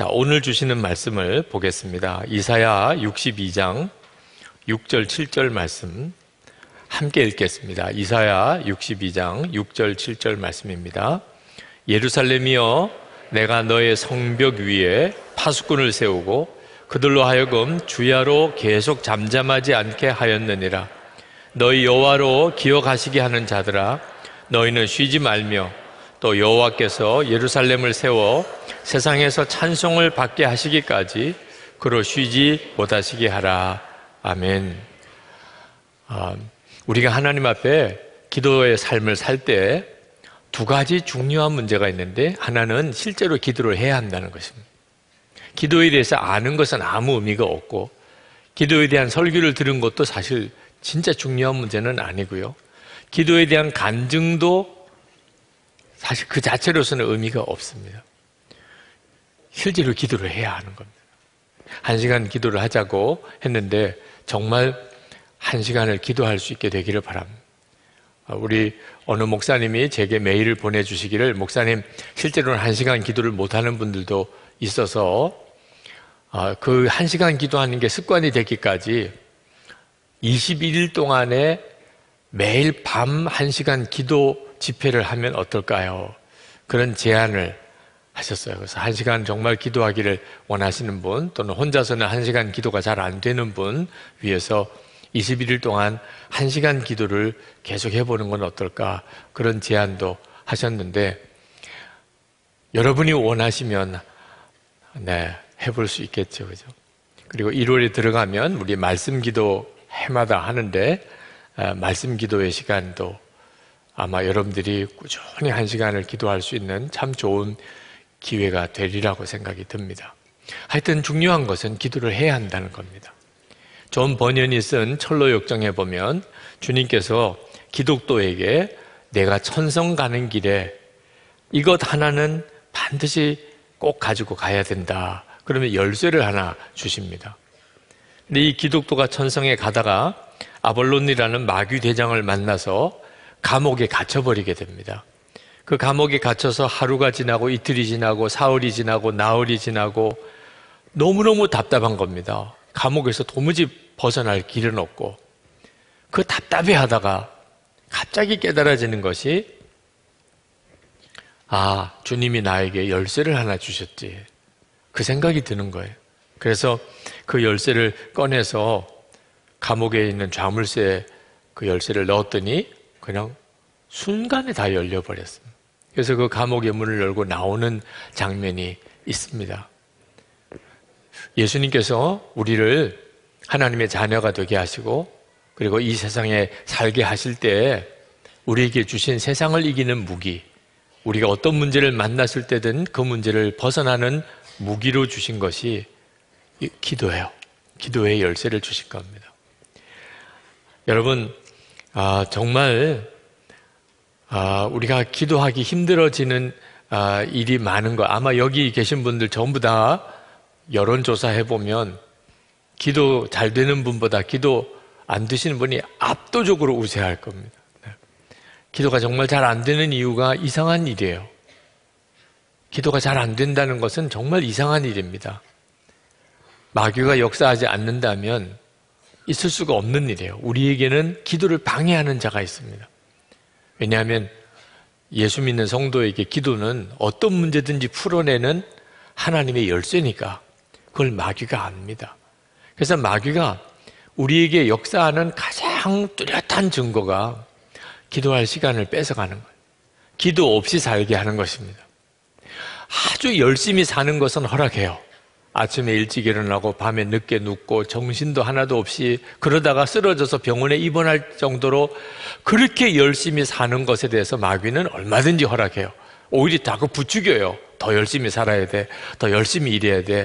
자, 오늘 주시는 말씀을 보겠습니다. 이사야 62장 6절 7절 말씀 함께 읽겠습니다. 이사야 62장 6절 7절 말씀입니다. 예루살렘이여, 내가 너의 성벽 위에 파수꾼을 세우고 그들로 하여금 주야로 계속 잠잠하지 않게 하였느니라. 너희 여호와로 기억하시게 하는 자들아, 너희는 쉬지 말며 또 여호와께서 예루살렘을 세워 세상에서 찬송을 받게 하시기까지 그로 쉬지 못하시게 하라. 아멘. 우리가 하나님 앞에 기도의 삶을 살 때 두 가지 중요한 문제가 있는데, 하나는 실제로 기도를 해야 한다는 것입니다. 기도에 대해서 아는 것은 아무 의미가 없고, 기도에 대한 설교를 들은 것도 사실 진짜 중요한 문제는 아니고요, 기도에 대한 간증도 사실 그 자체로서는 의미가 없습니다. 실제로 기도를 해야 하는 겁니다. 1시간 기도를 하자고 했는데 정말 1시간을 기도할 수 있게 되기를 바랍니다. 우리 어느 목사님이 제게 메일을 보내주시기를, 목사님, 실제로는 1시간 기도를 못하는 분들도 있어서 그 1시간 기도하는 게 습관이 되기까지 21일 동안에 매일 밤 1시간 기도 집회를 하면 어떨까요? 그런 제안을 하셨어요. 그래서 1시간 정말 기도하기를 원하시는 분, 또는 혼자서는 1시간 기도가 잘 안 되는 분 위해서 21일 동안 1시간 기도를 계속 해보는 건 어떨까, 그런 제안도 하셨는데, 여러분이 원하시면 해볼 수 있겠죠, 그죠? 그리고 1월에 들어가면 우리 말씀 기도 해마다 하는데, 말씀 기도의 시간도 아마 여러분들이 꾸준히 1시간을 기도할 수 있는 참 좋은 기회가 되리라고 생각이 듭니다. 하여튼 중요한 것은 기도를 해야 한다는 겁니다. 존 버년이 쓴 철로 역정에 보면 주님께서 기독도에게 내가 천성 가는 길에 이것 하나는 반드시 꼭 가지고 가야 된다, 그러면 열쇠를 하나 주십니다. 근데 이 기독도가 천성에 가다가 아볼론이라는 마귀 대장을 만나서 감옥에 갇혀버리게 됩니다. 그 감옥에 갇혀서 하루가 지나고 이틀이 지나고 사흘이 지나고 나흘이 지나고 너무너무 답답한 겁니다. 감옥에서 도무지 벗어날 길은 없고, 그 답답해 하다가 갑자기 깨달아지는 것이, 주님이 나에게 열쇠를 하나 주셨지, 그 생각이 드는 거예요. 그래서 그 열쇠를 꺼내서 감옥에 있는 자물쇠에 그 열쇠를 넣었더니 그냥 순간에 다 열려버렸습니다. 그래서 그 감옥의 문을 열고 나오는 장면이 있습니다. 예수님께서 우리를 하나님의 자녀가 되게 하시고, 그리고 이 세상에 살게 하실 때 우리에게 주신 세상을 이기는 무기, 우리가 어떤 문제를 만났을 때든 그 문제를 벗어나는 무기로 주신 것이 기도예요. 기도의 열쇠를 주신 겁니다. 여러분, 정말 우리가 기도하기 힘들어지는 일이 많은 거, 아마 여기 계신 분들 전부 다 여론조사 해보면 기도 잘 되는 분보다 기도 안 되시는 분이 압도적으로 우세할 겁니다. 기도가 정말 잘 안 되는 이유가 이상한 일이에요. 기도가 잘 안 된다는 것은 정말 이상한 일입니다. 마귀가 역사하지 않는다면 있을 수가 없는 일이에요. 우리에게는 기도를 방해하는 자가 있습니다. 왜냐하면 예수 믿는 성도에게 기도는 어떤 문제든지 풀어내는 하나님의 열쇠니까 그걸 마귀가 압니다. 그래서 마귀가 우리에게 역사하는 가장 뚜렷한 증거가 기도할 시간을 뺏어가는 거예요. 기도 없이 살게 하는 것입니다. 아주 열심히 사는 것은 허락해요. 아침에 일찍 일어나고 밤에 늦게 눕고 정신도 하나도 없이 그러다가 쓰러져서 병원에 입원할 정도로 그렇게 열심히 사는 것에 대해서 마귀는 얼마든지 허락해요. 오히려 다 그 부추겨요. 더 열심히 살아야 돼. 더 열심히 일해야 돼.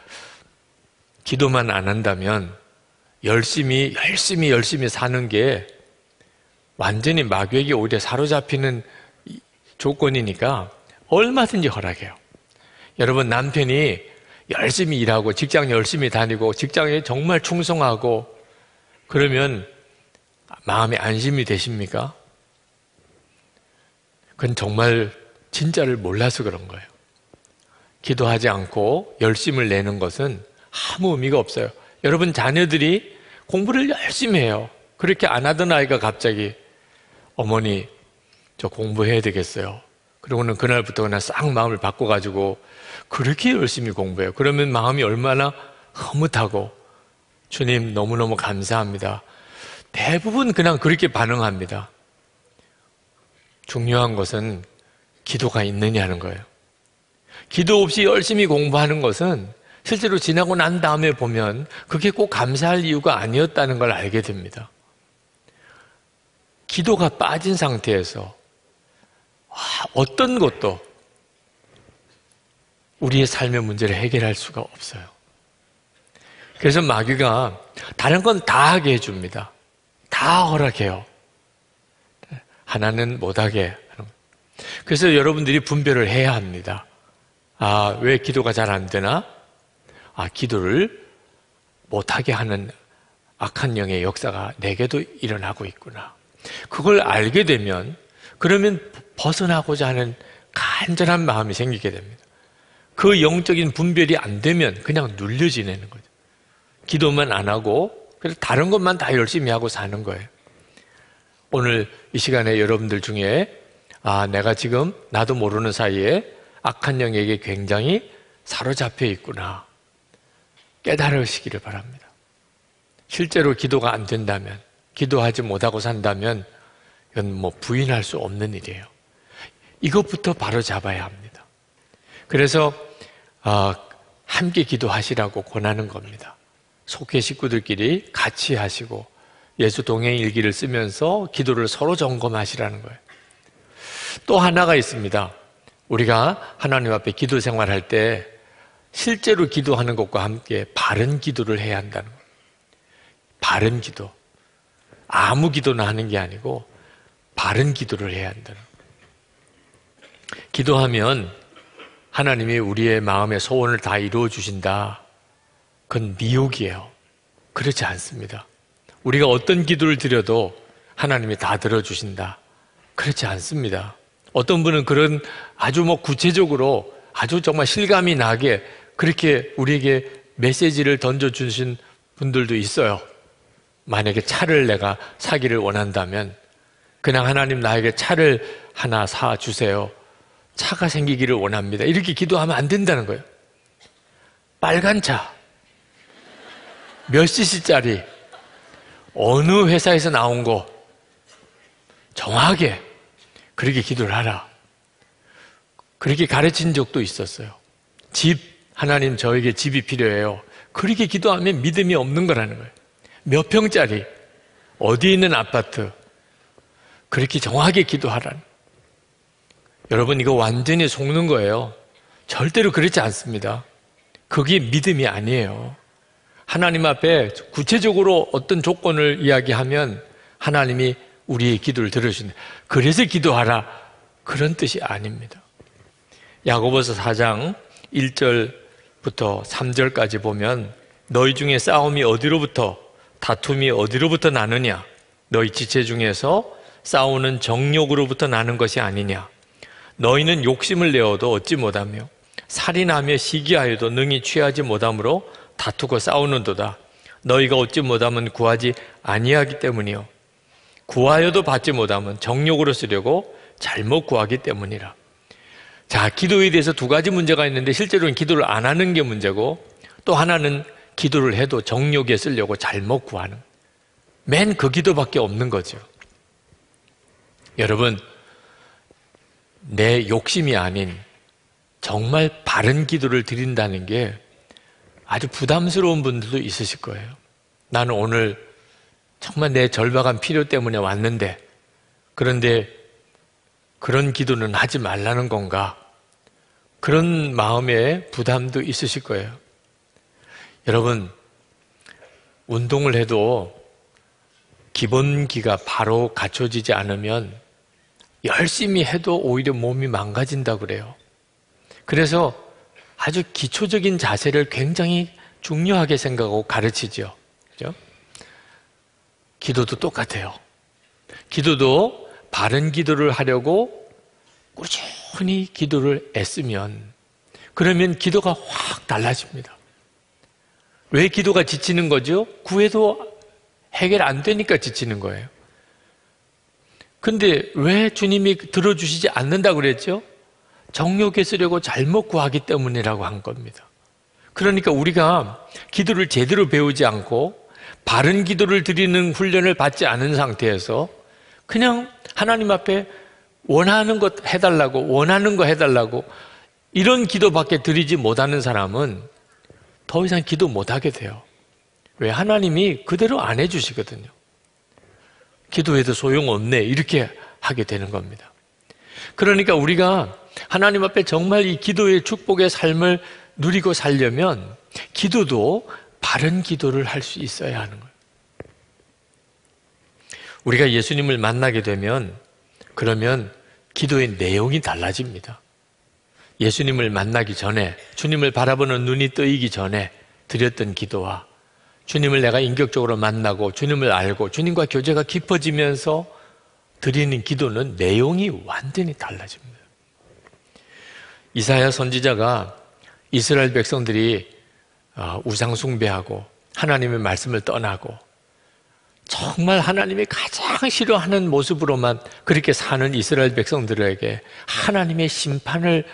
기도만 안 한다면 열심히 사는 게 완전히 마귀에게 오히려 사로잡히는 조건이니까 얼마든지 허락해요. 여러분, 남편이 열심히 일하고 직장 열심히 다니고 직장에 정말 충성하고 그러면 마음에 안심이 되십니까? 그건 정말 진짜를 몰라서 그런 거예요. 기도하지 않고 열심을 내는 것은 아무 의미가 없어요. 여러분 자녀들이 공부를 열심히 해요. 그렇게 안 하던 아이가 갑자기 어머니 저 공부해야 되겠어요. 그러고는 그날부터 그냥 싹 마음을 바꿔가지고 그렇게 열심히 공부해요. 그러면 마음이 얼마나 흐뭇하고 주님 너무너무 감사합니다. 대부분 그냥 그렇게 반응합니다. 중요한 것은 기도가 있느냐는 거예요. 기도 없이 열심히 공부하는 것은 실제로 지나고 난 다음에 보면 그게 꼭 감사할 이유가 아니었다는 걸 알게 됩니다. 기도가 빠진 상태에서 어떤 것도 우리의 삶의 문제를 해결할 수가 없어요. 그래서 마귀가 다른 건 다 하게 해줍니다. 다 허락해요. 하나는 못하게. 그래서 여러분들이 분별을 해야 합니다. 왜 기도가 잘 안 되나? 기도를 못하게 하는 악한 영의 역사가 내게도 일어나고 있구나. 그걸 알게 되면 그러면 벗어나고자 하는 간절한 마음이 생기게 됩니다. 그 영적인 분별이 안 되면 그냥 눌려 지내는 거죠. 기도만 안 하고 그래서 다른 것만 다 열심히 하고 사는 거예요. 오늘 이 시간에 여러분들 중에 내가 지금 나도 모르는 사이에 악한 영에게 굉장히 사로잡혀 있구나. 깨달으시기를 바랍니다. 실제로 기도가 안 된다면, 기도하지 못하고 산다면 이건 부인할 수 없는 일이에요. 이것부터 바로 잡아야 합니다. 그래서 함께 기도하시라고 권하는 겁니다. 속회 식구들끼리 같이 하시고 예수 동행 일기를 쓰면서 기도를 서로 점검하시라는 거예요. 또 하나가 있습니다. 우리가 하나님 앞에 기도 생활할 때 실제로 기도하는 것과 함께 바른 기도를 해야 한다는 거예요. 바른 기도. 아무 기도나 하는 게 아니고 바른 기도를 해야 한다는 거예요. 기도하면 하나님이 우리의 마음의 소원을 다 이루어 주신다. 그건 미혹이에요. 그렇지 않습니다. 우리가 어떤 기도를 드려도 하나님이 다 들어주신다. 그렇지 않습니다. 어떤 분은 그런 아주 구체적으로 아주 정말 실감이 나게 그렇게 우리에게 메시지를 던져주신 분들도 있어요. 만약에 차를 내가 사기를 원한다면 그냥 하나님 나에게 차를 하나 사주세요. 차가 생기기를 원합니다. 이렇게 기도하면 안 된다는 거예요. 빨간 차, 몇 cc짜리, 어느 회사에서 나온 거 정확하게 그렇게 기도를 하라. 그렇게 가르친 적도 있었어요. 집, 하나님 저에게 집이 필요해요. 그렇게 기도하면 믿음이 없는 거라는 거예요. 몇 평짜리, 어디에 있는 아파트, 그렇게 정확하게 기도하라는 거예요. 여러분 이거 완전히 속는 거예요. 절대로 그렇지 않습니다. 그게 믿음이 아니에요. 하나님 앞에 구체적으로 어떤 조건을 이야기하면 하나님이 우리의 기도를 들어주신다. 그래서 기도하라. 그런 뜻이 아닙니다. 야고보서 4장 1절부터 3절까지 보면 너희 중에 싸움이 어디로부터 다툼이 어디로부터 나느냐? 너희 지체 중에서 싸우는 정욕으로부터 나는 것이 아니냐? 너희는 욕심을 내어도 얻지 못하며 살인하며 시기하여도 능히 취하지 못함으로 다투고 싸우는도다. 너희가 얻지 못하면 구하지 아니하기 때문이요 구하여도 받지 못하면 정욕으로 쓰려고 잘못 구하기 때문이라. 자, 기도에 대해서 두 가지 문제가 있는데 실제로는 기도를 안 하는 게 문제고 또 하나는 기도를 해도 정욕에 쓰려고 잘못 구하는 맨 그 기도밖에 없는 거죠. 여러분 내 욕심이 아닌 정말 바른 기도를 드린다는 게 아주 부담스러운 분들도 있으실 거예요. 나는 오늘 정말 내 절박한 필요 때문에 왔는데 그런데 그런 기도는 하지 말라는 건가? 그런 마음의 부담도 있으실 거예요. 여러분 운동을 해도 기본기가 바로 갖춰지지 않으면 열심히 해도 오히려 몸이 망가진다고 그래요. 그래서 아주 기초적인 자세를 굉장히 중요하게 생각하고 가르치죠. 그죠? 기도도 똑같아요. 기도도 바른 기도를 하려고 꾸준히 기도를 애쓰면 그러면 기도가 확 달라집니다. 왜 기도가 지치는 거죠? 구해도 해결 안 되니까 지치는 거예요. 근데 왜 주님이 들어주시지 않는다고 그랬죠? 정욕에 쓰려고 잘못 구하기 때문이라고 한 겁니다. 그러니까 우리가 기도를 제대로 배우지 않고 바른 기도를 드리는 훈련을 받지 않은 상태에서 그냥 하나님 앞에 원하는 것 해달라고, 원하는 거 해달라고 이런 기도밖에 드리지 못하는 사람은 더 이상 기도 못하게 돼요. 왜? 하나님이 그대로 안 해주시거든요. 기도해도 소용없네 이렇게 하게 되는 겁니다. 그러니까 우리가 하나님 앞에 정말 이 기도의 축복의 삶을 누리고 살려면 기도도 바른 기도를 할 수 있어야 하는 거예요. 우리가 예수님을 만나게 되면 그러면 기도의 내용이 달라집니다. 예수님을 만나기 전에, 주님을 바라보는 눈이 뜨이기 전에 드렸던 기도와 주님을 내가 인격적으로 만나고 주님을 알고 주님과 교제가 깊어지면서 드리는 기도는 내용이 완전히 달라집니다. 이사야 선지자가 이스라엘 백성들이 우상 숭배하고 하나님의 말씀을 떠나고 정말 하나님이 가장 싫어하는 모습으로만 그렇게 사는 이스라엘 백성들에게 하나님의 심판을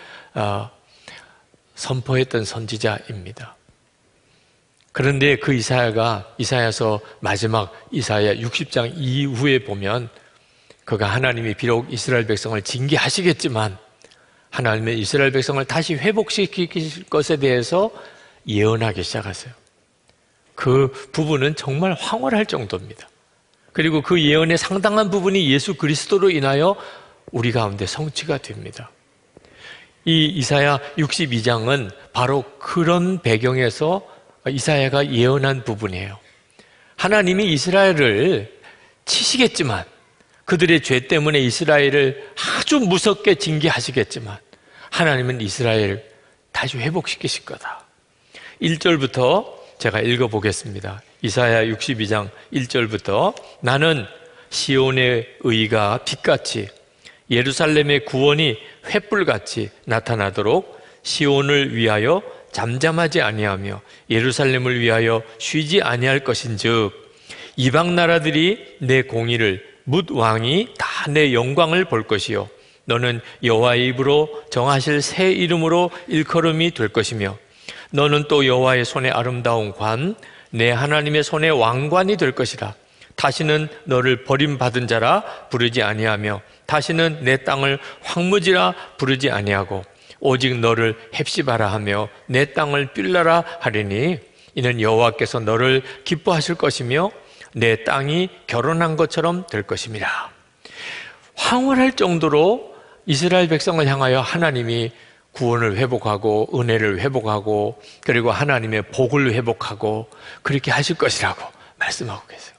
선포했던 선지자입니다. 그런데 그 이사야서 마지막 이사야 60장 이후에 보면 그가 하나님이 비록 이스라엘 백성을 징계하시겠지만 하나님의 이스라엘 백성을 다시 회복시킬 것에 대해서 예언하기 시작하세요. 그 부분은 정말 황홀할 정도입니다. 그리고 그 예언의 상당한 부분이 예수 그리스도로 인하여 우리 가운데 성취가 됩니다. 이 이사야 62장은 바로 그런 배경에서 이사야가 예언한 부분이에요. 하나님이 이스라엘을 치시겠지만 그들의 죄 때문에 이스라엘을 아주 무섭게 징계하시겠지만 하나님은 이스라엘을 다시 회복시키실 거다. 1절부터 제가 읽어보겠습니다. 이사야 62장 1절부터 나는 시온의 의가 빛같이 예루살렘의 구원이 횃불같이 나타나도록 시온을 위하여 잠잠하지 아니하며 예루살렘을 위하여 쉬지 아니할 것인즉 이방 나라들이 내 공의를 뭇 왕이 다 내 영광을 볼 것이요 너는 여호와의 입으로 정하실 새 이름으로 일컬음이 될 것이며 너는 또 여호와의 손의 아름다운 관 내 하나님의 손의 왕관이 될 것이라. 다시는 너를 버림받은 자라 부르지 아니하며 다시는 내 땅을 황무지라 부르지 아니하고 오직 너를 헵시바라 하며 내 땅을 빌라라 하리니 이는 여호와께서 너를 기뻐하실 것이며 내 땅이 결혼한 것처럼 될 것임이라. 황홀할 정도로 이스라엘 백성을 향하여 하나님이 구원을 회복하고 은혜를 회복하고 그리고 하나님의 복을 회복하고 그렇게 하실 것이라고 말씀하고 계세요.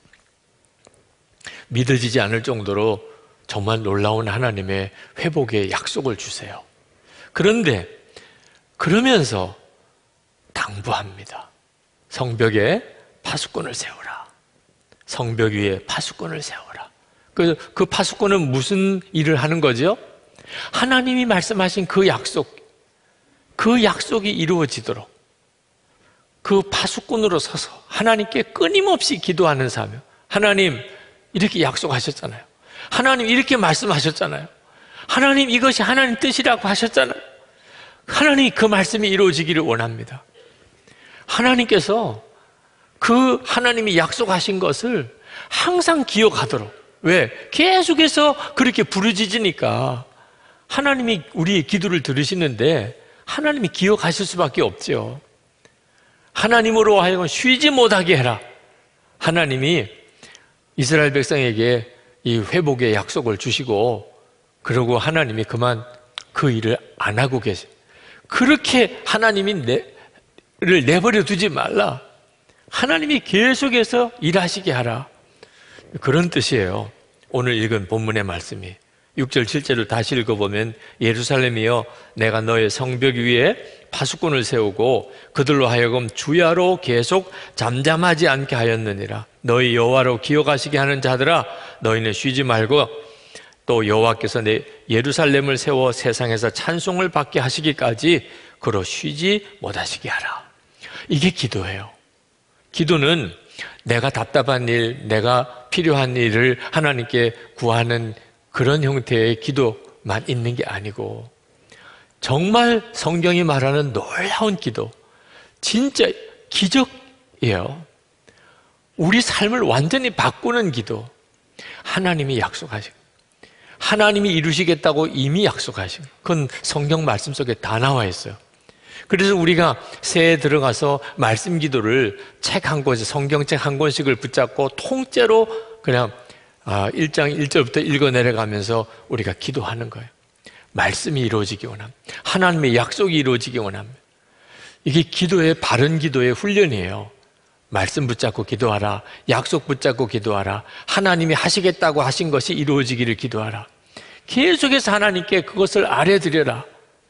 믿어지지 않을 정도로 정말 놀라운 하나님의 회복의 약속을 주세요. 그런데 그러면서 당부합니다. 성벽에 파수꾼을 세우라. 성벽 위에 파수꾼을 세우라. 그 파수꾼은 무슨 일을 하는 거죠? 하나님이 말씀하신 그 약속이 이루어지도록 그 파수꾼으로 서서 하나님께 끊임없이 기도하는 사명. 하나님 이렇게 약속하셨잖아요. 하나님 이렇게 말씀하셨잖아요. 하나님 이것이 하나님 뜻이라고 하셨잖아요. 하나님이 그 말씀이 이루어지기를 원합니다. 하나님께서 그 하나님이 약속하신 것을 항상 기억하도록. 왜? 계속해서 그렇게 부르짖으니까 하나님이 우리의 기도를 들으시는데 하나님이 기억하실 수밖에 없죠. 하나님으로 하여금 쉬지 못하게 해라. 하나님이 이스라엘 백성에게 이 회복의 약속을 주시고 그러고 하나님이 그만 그 일을 안 하고 계세요. 그렇게 하나님이 를 내버려 두지 말라. 하나님이 계속해서 일하시게 하라. 그런 뜻이에요. 오늘 읽은 본문의 말씀이 6절 7절을 다시 읽어보면 예루살렘이여 내가 너의 성벽 위에 파수꾼을 세우고 그들로 하여금 주야로 계속 잠잠하지 않게 하였느니라. 너희 여호와로 기억하시게 하는 자들아 너희는 쉬지 말고 또 여호와께서 내 예루살렘을 세워 세상에서 찬송을 받게 하시기까지 그로 쉬지 못하시게 하라. 이게 기도예요. 기도는 내가 답답한 일, 내가 필요한 일을 하나님께 구하는 그런 형태의 기도만 있는 게 아니고 정말 성경이 말하는 놀라운 기도, 진짜 기적이에요. 우리 삶을 완전히 바꾸는 기도. 하나님이 약속하시고 하나님이 이루시겠다고 이미 약속하시고 그건 성경 말씀 속에 다 나와 있어요. 그래서 우리가 새해에 들어가서 말씀 기도를 책 한 권씩, 성경책 한 권씩을 붙잡고 통째로 그냥 1장 1절부터 읽어 내려가면서 우리가 기도하는 거예요. 말씀이 이루어지기 원합니다. 하나님의 약속이 이루어지기 원합니다. 이게 기도의 바른 기도의 훈련이에요. 말씀 붙잡고 기도하라. 약속 붙잡고 기도하라. 하나님이 하시겠다고 하신 것이 이루어지기를 기도하라. 계속해서 하나님께 그것을 아뢰드려라.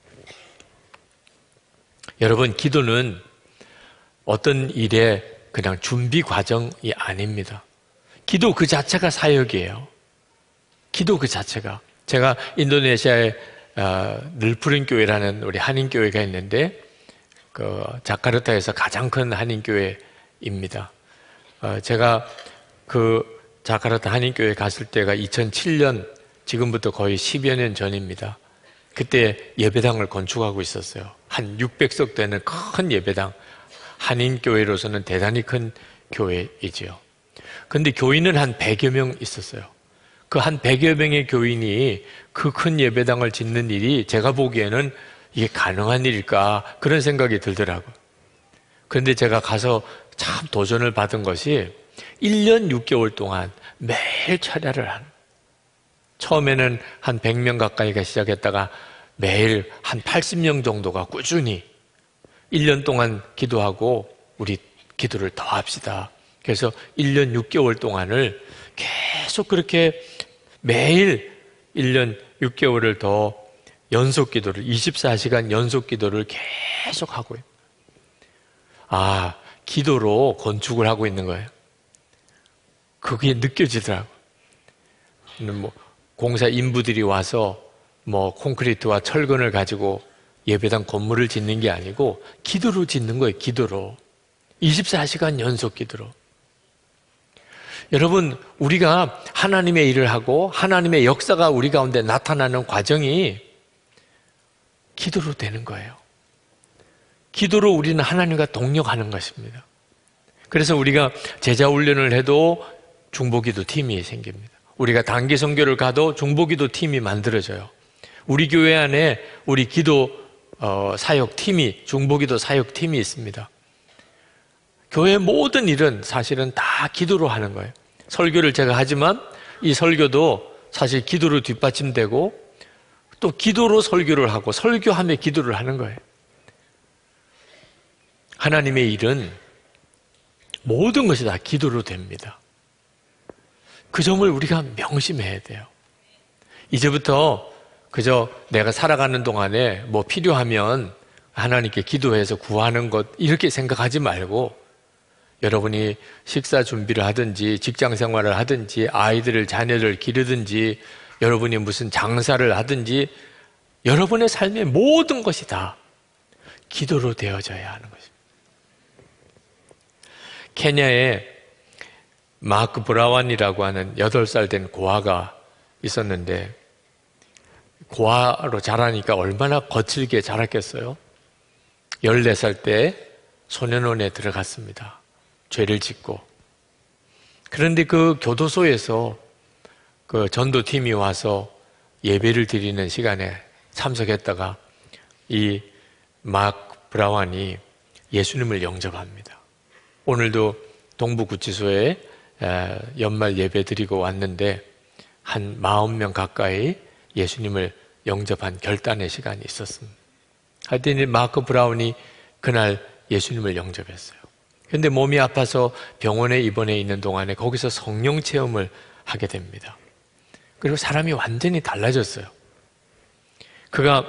여러분, 기도는 어떤 일의 그냥 준비 과정이 아닙니다. 기도 그 자체가 사역이에요. 기도 그 자체가. 제가 인도네시아에 늘푸른 교회라는 우리 한인교회가 있는데 그 자카르타에서 가장 큰 한인교회입니다. 제가 그 자카르타 한인교회 갔을 때가 2007년, 지금부터 거의 10여 년 전입니다. 그때 예배당을 건축하고 있었어요. 한 600석 되는 큰 예배당. 한인교회로서는 대단히 큰 교회이지요. 근데 교인은 한 100여 명 있었어요. 그 한 100여 명의 교인이 그 큰 예배당을 짓는 일이 제가 보기에는 이게 가능한 일일까 그런 생각이 들더라고요. 그런데 제가 가서 참 도전을 받은 것이 1년 6개월 동안 매일 철야를 하는, 처음에는 한 100명 가까이가 시작했다가 매일 한 80명 정도가 꾸준히 1년 동안 기도하고 우리 기도를 더 합시다. 그래서 1년 6개월 동안을 계속 그렇게 매일 1년 6개월을 더 연속 기도를, 24시간 연속 기도를 계속 하고요. 기도로 건축을 하고 있는 거예요. 그게 느껴지더라고요. 공사 인부들이 와서 콘크리트와 철근을 가지고 예배당 건물을 짓는 게 아니고 기도로 짓는 거예요. 기도로. 24시간 연속 기도로. 여러분, 우리가 하나님의 일을 하고 하나님의 역사가 우리 가운데 나타나는 과정이 기도로 되는 거예요. 기도로 우리는 하나님과 동력하는 것입니다. 그래서 우리가 제자 훈련을 해도 중보기도 팀이 생깁니다. 우리가 단기 선교를 가도 중보기도 팀이 만들어져요. 우리 교회 안에 우리 기도 사역팀이, 중보기도 사역팀이 있습니다. 교회의 모든 일은 사실은 다 기도로 하는 거예요. 설교를 제가 하지만 이 설교도 사실 기도로 뒷받침되고 또 기도로 설교를 하고 설교하며 기도를 하는 거예요. 하나님의 일은 모든 것이 다 기도로 됩니다. 그 점을 우리가 명심해야 돼요. 이제부터 그저 내가 살아가는 동안에 필요하면 하나님께 기도해서 구하는 것 이렇게 생각하지 말고 여러분이 식사 준비를 하든지 직장 생활을 하든지 아이들을 자녀를 기르든지 여러분이 무슨 장사를 하든지 여러분의 삶의 모든 것이 다 기도로 되어져야 하는 것입니다. 케냐에 마크 브라완이라고 하는 8살 된 고아가 있었는데 고아로 자라니까 얼마나 거칠게 자랐겠어요? 14살 때 소년원에 들어갔습니다. 죄를 짓고. 그런데 그 교도소에서 그 전도팀이 와서 예배를 드리는 시간에 참석했다가 이 마크 브라완이 예수님을 영접합니다. 오늘도 동부구치소에 연말 예배 드리고 왔는데 한 40명 가까이 예수님을 영접한 결단의 시간이 있었습니다. 하여튼 이 마크 브라운이 그날 예수님을 영접했어요. 그런데 몸이 아파서 병원에 입원해 있는 동안에 거기서 성령 체험을 하게 됩니다. 그리고 사람이 완전히 달라졌어요. 그가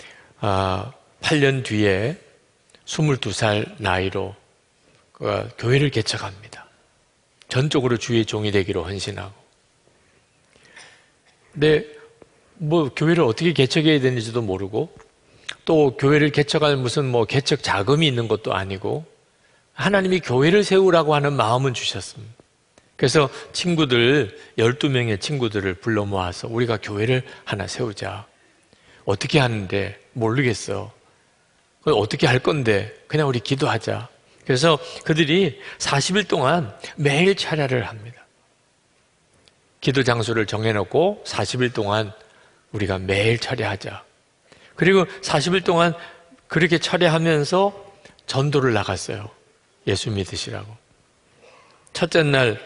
8년 뒤에 22살 나이로 교회를 개척합니다. 전적으로 주의 종이 되기로 헌신하고 근데 뭐 교회를 어떻게 개척해야 되는지도 모르고 또 교회를 개척할 무슨 뭐 개척 자금이 있는 것도 아니고 하나님이 교회를 세우라고 하는 마음은 주셨습니다. 그래서 친구들 12명의 친구들을 불러 모아서 우리가 교회를 하나 세우자. 어떻게 하는데 모르겠어. 어떻게 할 건데 그냥 우리 기도하자. 그래서 그들이 40일 동안 매일 차례를 합니다. 기도 장소를 정해놓고 40일 동안 우리가 매일 차례하자. 그리고 40일 동안 그렇게 차례하면서 전도를 나갔어요. 예수 믿으시라고. 첫째 날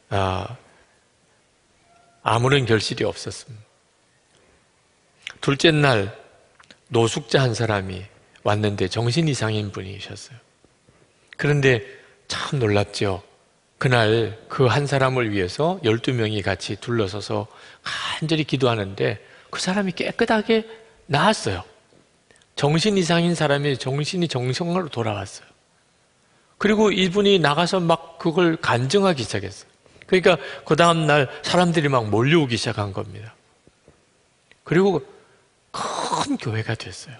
아무런 결실이 없었습니다. 둘째 날 노숙자 한 사람이 왔는데 정신 이상인 분이셨어요. 그런데 참 놀랍죠. 그날 그 한 사람을 위해서 12명이 같이 둘러서서 간절히 기도하는데 그 사람이 깨끗하게 나았어요. 정신 이상인 사람이 정신이 정상으로 돌아왔어요. 그리고 이분이 나가서 막 그걸 간증하기 시작했어요. 그러니까 그 다음날 사람들이 막 몰려오기 시작한 겁니다. 그리고 큰 교회가 됐어요.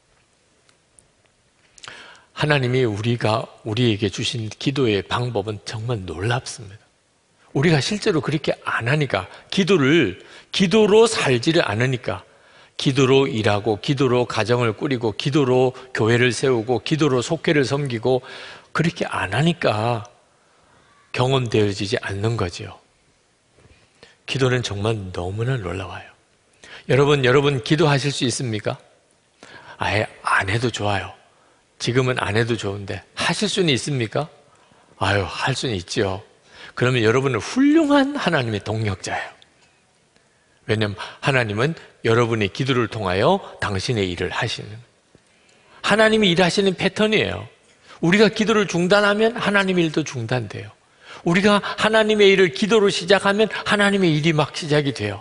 하나님이 우리에게 주신 기도의 방법은 정말 놀랍습니다. 우리가 실제로 그렇게 안 하니까, 기도로 살지를 않으니까, 기도로 일하고, 기도로 가정을 꾸리고, 기도로 교회를 세우고, 기도로 속회를 섬기고, 그렇게 안 하니까 경험되어지지 않는 거죠. 기도는 정말 너무나 놀라워요. 여러분 기도하실 수 있습니까? 아예 안 해도 좋아요. 지금은 안 해도 좋은데 하실 수는 있습니까? 할 수는 있죠. 그러면 여러분은 훌륭한 하나님의 동력자예요. 왜냐하면 하나님은 여러분의 기도를 통하여 당신의 일을 하시는, 하나님이 일하시는 패턴이에요. 우리가 기도를 중단하면 하나님의 일도 중단돼요. 우리가 하나님의 일을 기도로 시작하면 하나님의 일이 막 시작이 돼요.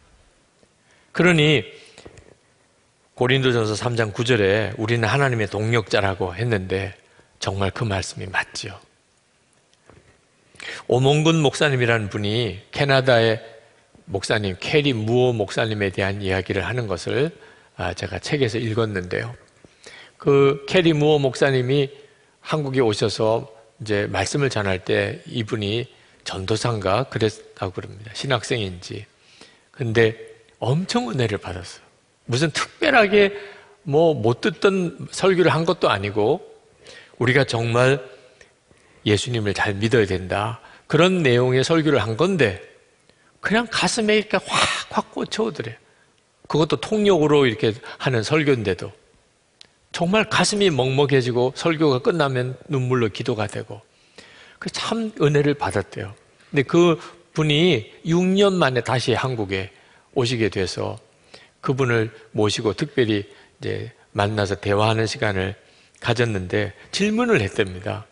그러니 고린도전서 3장 9절에 우리는 하나님의 동력자라고 했는데 정말 그 말씀이 맞죠. 오몽근 목사님이라는 분이 캐나다의 목사님 캐리 무어 목사님에 대한 이야기를 하는 것을 제가 책에서 읽었는데요. 그 캐리 무어 목사님이 한국에 오셔서 이제 말씀을 전할 때 이분이 전도사인가 그랬다고 그럽니다. 신학생인지. 근데 엄청 은혜를 받았어요. 무슨 특별하게 못 듣던 설교를 한 것도 아니고 우리가 정말 예수님을 잘 믿어야 된다, 그런 내용의 설교를 한 건데 그냥 가슴에 이렇게 확 꽂혀오더래요. 그것도 통역으로 이렇게 하는 설교인데도 정말 가슴이 먹먹해지고 설교가 끝나면 눈물로 기도가 되고, 참 은혜를 받았대요. 근데 그 분이 6년 만에 다시 한국에 오시게 돼서 그분을 모시고 특별히 이제 만나서 대화하는 시간을 가졌는데 질문을 했답니다.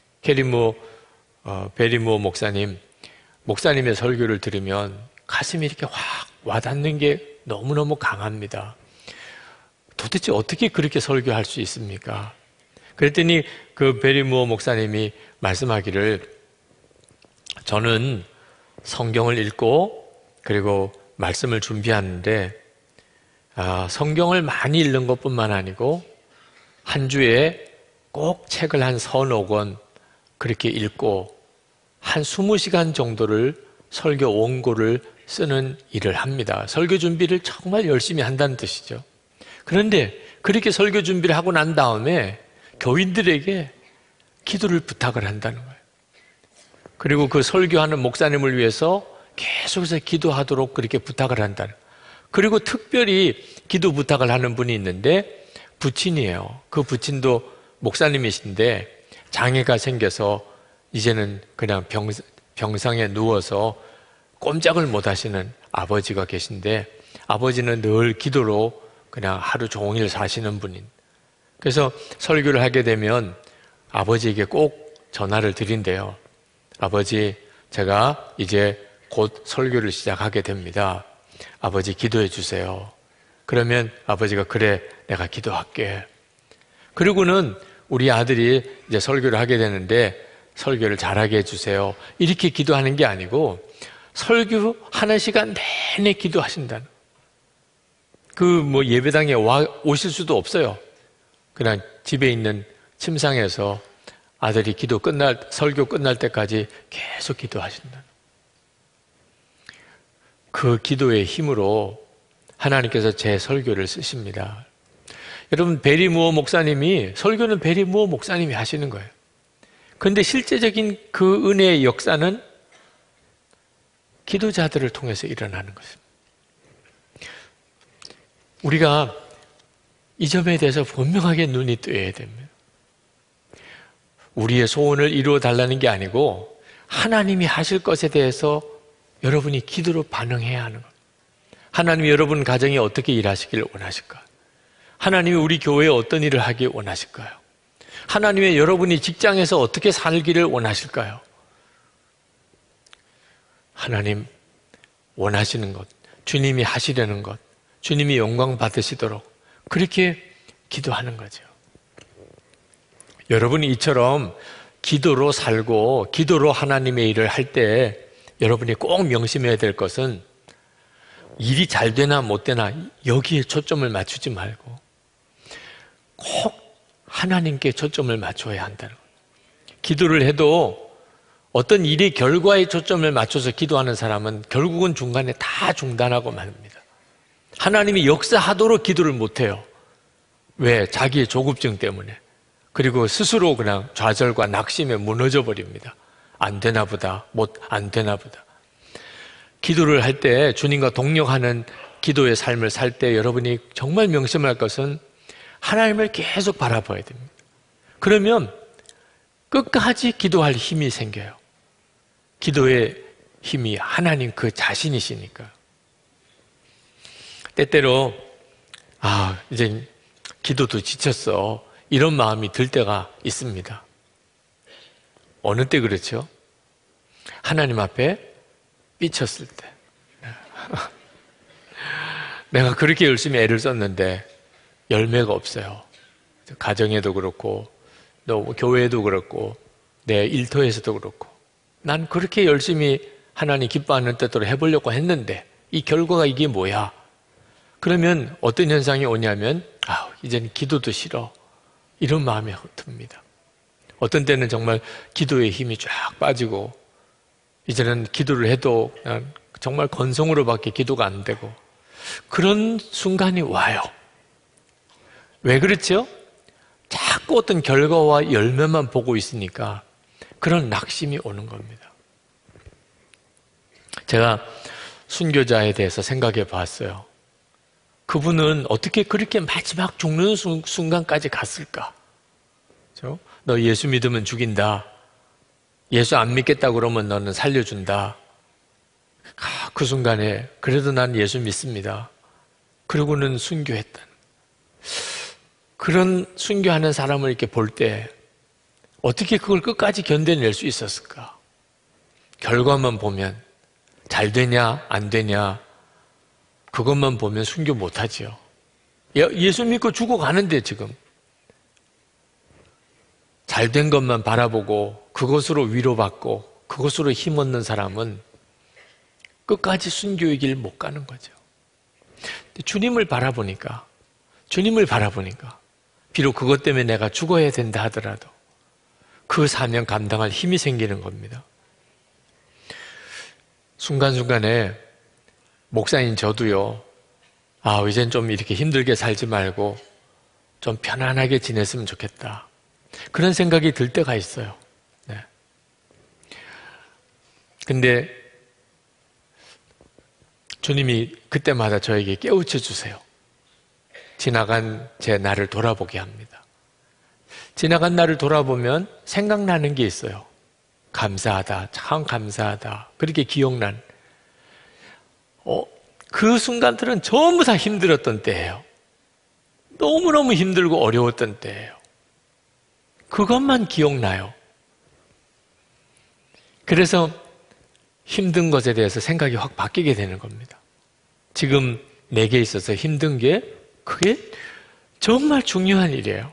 베리무어 목사님의 설교를 들으면 가슴이 이렇게 확 와닿는 게 너무너무 강합니다. 도대체 어떻게 그렇게 설교할 수 있습니까? 그랬더니 그 베리무어 목사님이 말씀하기를, 저는 성경을 읽고 그리고 말씀을 준비하는데 성경을 많이 읽는 것뿐만 아니고 한 주에 꼭 책을 한 서너 권 그렇게 읽고 한 20시간 정도를 설교 원고를 쓰는 일을 합니다. 설교 준비를 정말 열심히 한다는 뜻이죠. 그런데 그렇게 설교 준비를 하고 난 다음에 교인들에게 기도를 부탁을 한다는 거예요. 그리고 그 설교하는 목사님을 위해서 계속해서 기도하도록 그렇게 부탁을 한다는 거예요. 그리고 특별히 기도 부탁을 하는 분이 있는데 부친이에요. 그 부친도 목사님이신데 장애가 생겨서 이제는 그냥 병상에 누워서 꼼짝을 못 하시는 아버지가 계신데 아버지는 늘 기도로 그냥 하루 종일 사시는 분인. 그래서 설교를 하게 되면 아버지에게 꼭 전화를 드린대요. 아버지, 제가 이제 곧 설교를 시작하게 됩니다. 아버지 기도해 주세요. 그러면 아버지가 그래, 내가 기도할게. 그리고는 우리 아들이 이제 설교를 하게 되는데 설교를 잘하게 해주세요. 이렇게 기도하는 게 아니고 설교하는 시간 내내 기도하신다는. 예배당에 오실 수도 없어요. 그냥 집에 있는 침상에서 아들이 설교 끝날 때까지 계속 기도하신다. 그 기도의 힘으로 하나님께서 제 설교를 쓰십니다. 여러분, 베리 무어 목사님이, 설교는 베리 무어 목사님이 하시는 거예요. 그런데 실제적인 그 은혜의 역사는 기도자들을 통해서 일어나는 것입니다. 우리가 이 점에 대해서 분명하게 눈이 뜨여야 됩니다. 우리의 소원을 이루어 달라는 게 아니고 하나님이 하실 것에 대해서 여러분이 기도로 반응해야 하는 겁니다. 하나님이 여러분 가정에 어떻게 일하시길 원하실까? 하나님이 우리 교회에 어떤 일을 하길 원하실까요? 하나님의 여러분이 직장에서 어떻게 살기를 원하실까요? 하나님 원하시는 것, 주님이 하시려는 것, 주님이 영광 받으시도록 그렇게 기도하는 거죠. 여러분이 이처럼 기도로 살고 기도로 하나님의 일을 할 때 여러분이 꼭 명심해야 될 것은 일이 잘 되나 못 되나 여기에 초점을 맞추지 말고 꼭 하나님께 초점을 맞춰야 한다는 거예요. 기도를 해도 어떤 일의 결과에 초점을 맞춰서 기도하는 사람은 결국은 중간에 다 중단하고 맙니다. 하나님이 역사하도록 기도를 못해요. 왜? 자기의 조급증 때문에. 그리고 스스로 그냥 좌절과 낙심에 무너져 버립니다. 안 되나 보다, 안 되나 보다. 기도를 할 때 주님과 동력하는 기도의 삶을 살 때 여러분이 정말 명심할 것은 하나님을 계속 바라봐야 됩니다. 그러면 끝까지 기도할 힘이 생겨요. 기도의 힘이 하나님 그 자신이시니까. 때때로 이제 기도도 지쳤어, 이런 마음이 들 때가 있습니다. 어느 때 그렇죠? 하나님 앞에 삐쳤을 때. 내가 그렇게 열심히 애를 썼는데 열매가 없어요. 가정에도 그렇고 또 교회에도 그렇고 내 일터에서도 그렇고 난 그렇게 열심히 하나님 기뻐하는 뜻대로 해보려고 했는데 이 결과가 이게 뭐야? 그러면 어떤 현상이 오냐면 이제는 기도도 싫어, 이런 마음이 듭니다. 어떤 때는 정말 기도의 힘이 쫙 빠지고 이제는 기도를 해도 그냥 정말 건성으로밖에 기도가 안 되고 그런 순간이 와요. 왜 그렇죠? 자꾸 어떤 결과와 열매만 보고 있으니까 그런 낙심이 오는 겁니다. 제가 순교자에 대해서 생각해 봤어요. 그분은 어떻게 그렇게 마지막 죽는 순간까지 갔을까? 그렇죠? 너 예수 믿으면 죽인다. 예수 안 믿겠다 그러면 너는 살려준다. 그 순간에 그래도 난 예수 믿습니다. 그러고는 순교했다. 그런 순교하는 사람을 이렇게 볼 때 어떻게 그걸 끝까지 견뎌낼 수 있었을까? 결과만 보면 잘 되냐 안 되냐 그것만 보면 순교 못하지요. 예수 믿고 죽어가는데 지금 잘된 것만 바라보고 그것으로 위로받고 그것으로 힘 얻는 사람은 끝까지 순교의 길 못 가는 거죠. 주님을 바라보니까 비록 그것 때문에 내가 죽어야 된다 하더라도 그 사명 감당할 힘이 생기는 겁니다. 순간순간에 목사인 저도요, 이젠 좀 이렇게 힘들게 살지 말고 좀 편안하게 지냈으면 좋겠다, 그런 생각이 들 때가 있어요. 네. 근데 주님이 그때마다 저에게 깨우쳐 주세요. 지나간 제 나를 돌아보게 합니다. 지나간 나를 돌아보면 생각나는 게 있어요. 감사하다, 참 감사하다, 그렇게 기억난. 그 순간들은 전부 다 힘들었던 때예요. 너무너무 힘들고 어려웠던 때예요. 그것만 기억나요. 그래서 힘든 것에 대해서 생각이 확 바뀌게 되는 겁니다. 지금 내게 있어서 힘든 게 그게 정말 중요한 일이에요.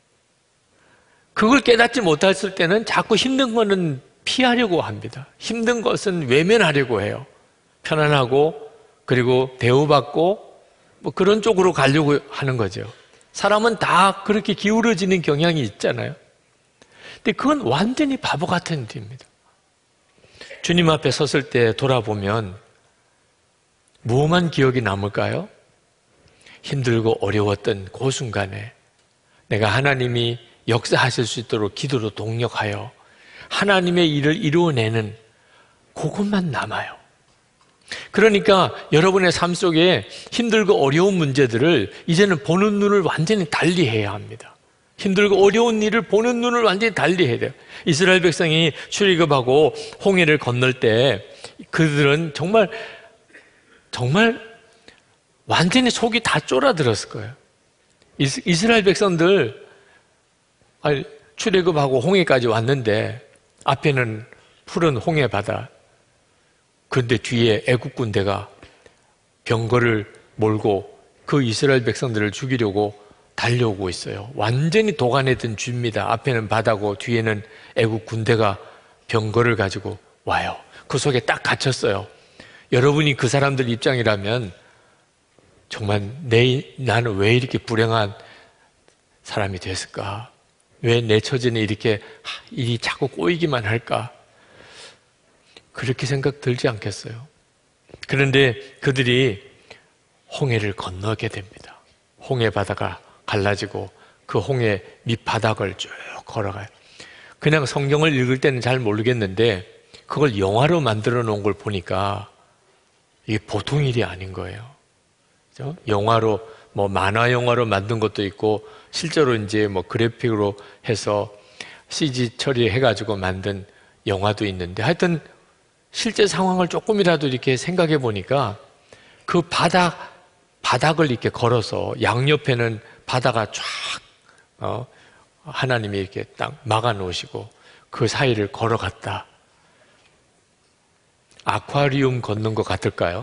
그걸 깨닫지 못했을 때는 자꾸 힘든 거는 피하려고 합니다. 힘든 것은 외면하려고 해요. 편안하고 그리고 대우받고 뭐 그런 쪽으로 가려고 하는 거죠. 사람은 다 그렇게 기울어지는 경향이 있잖아요. 근데 그건 완전히 바보 같은 일입니다. 주님 앞에 섰을 때 돌아보면 무엇만 기억이 남을까요? 힘들고 어려웠던 그 순간에 내가 하나님이 역사하실 수 있도록 기도로 동력하여 하나님의 일을 이루어내는 그것만 남아요. 그러니까 여러분의 삶 속에 힘들고 어려운 문제들을 이제는 보는 눈을 완전히 달리해야 합니다. 힘들고 어려운 일을 보는 눈을 완전히 달리해야 돼요. 이스라엘 백성이 출애굽하고 홍해를 건널 때 그들은 정말 완전히 속이 다 쫄아들었을 거예요. 이스라엘 백성들 출애굽하고 홍해까지 왔는데 앞에는 푸른 홍해 바다, 그런데 뒤에 애국 군대가 병거를 몰고 그 이스라엘 백성들을 죽이려고 달려오고 있어요. 완전히 도간에 든 쥐입니다. 앞에는 바다고 뒤에는 애국 군대가 병거를 가지고 와요. 그 속에 딱 갇혔어요. 여러분이 그 사람들 입장이라면 정말 나는 왜 이렇게 불행한 사람이 됐을까? 왜 내 처지는 이렇게 일이 자꾸 꼬이기만 할까? 그렇게 생각 들지 않겠어요? 그런데 그들이 홍해를 건너게 됩니다. 홍해 바다가 갈라지고 그 홍해 밑바닥을 쭉 걸어가요. 그냥 성경을 읽을 때는 잘 모르겠는데 그걸 영화로 만들어 놓은 걸 보니까 이게 보통 일이 아닌 거예요. 그렇죠? 영화로 만화 영화로 만든 것도 있고 실제로 이제 그래픽으로 해서 CG 처리해가지고 만든 영화도 있는데 하여튼 실제 상황을 조금이라도 이렇게 생각해 보니까 그 바닥을 이렇게 걸어서 양옆에는 바다가 쫙 하나님이 이렇게 딱 막아 놓으시고 그 사이를 걸어갔다. 아쿠아리움 걷는 것 같을까요?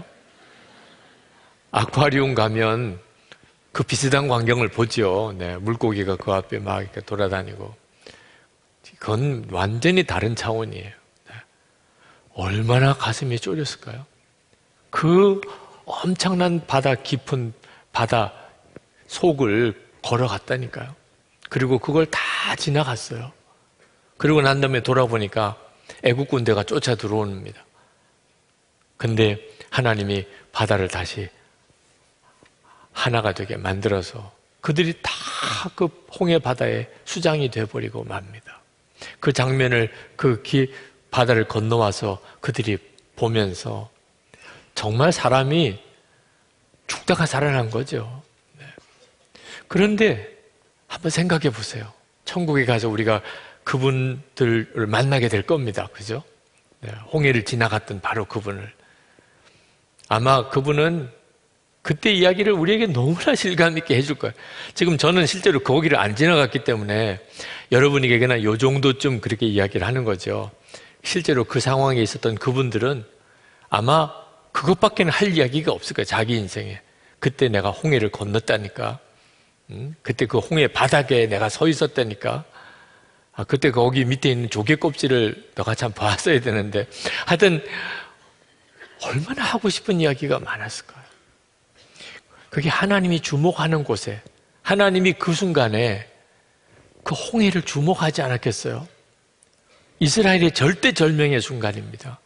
아쿠아리움 가면 그 비슷한 광경을 보죠. 네, 물고기가 그 앞에 막 이렇게 돌아다니고. 그건 완전히 다른 차원이에요. 네. 얼마나 가슴이 쫄렸을까요? 그 엄청난 바다 깊은 바다 속을 걸어갔다니까요. 그리고 그걸 다 지나갔어요. 그리고 난 다음에 돌아보니까 애국 군대가 쫓아 들어옵니다. 근데 하나님이 바다를 다시 하나가 되게 만들어서 그들이 다 그 홍해 바다에 수장이 돼버리고 맙니다. 그 장면을 바다를 건너와서 그들이 보면서 정말 사람이 죽다가 살아난 거죠. 네. 그런데 한번 생각해 보세요. 천국에 가서 우리가 그분들을 만나게 될 겁니다. 그죠? 네. 홍해를 지나갔던 바로 그분을. 아마 그분은 그때 이야기를 우리에게 너무나 실감 있게 해줄 거예요. 지금 저는 실제로 거기를 안 지나갔기 때문에 여러분에게나 요 정도쯤 그렇게 이야기를 하는 거죠. 실제로 그 상황에 있었던 그분들은 아마 그것밖에는 할 이야기가 없을 거예요. 자기 인생에. 그때 내가 홍해를 건넜다니까. 그때 그 홍해 바닥에 내가 서 있었다니까. 그때 거기 밑에 있는 조개 껍질을 너가 참 봤어야 되는데. 하여튼 얼마나 하고 싶은 이야기가 많았을까요? 그게 하나님이 주목하는 곳에 하나님이 그 순간에 그 홍해를 주목하지 않았겠어요? 이스라엘의 절대절명의 순간입니다.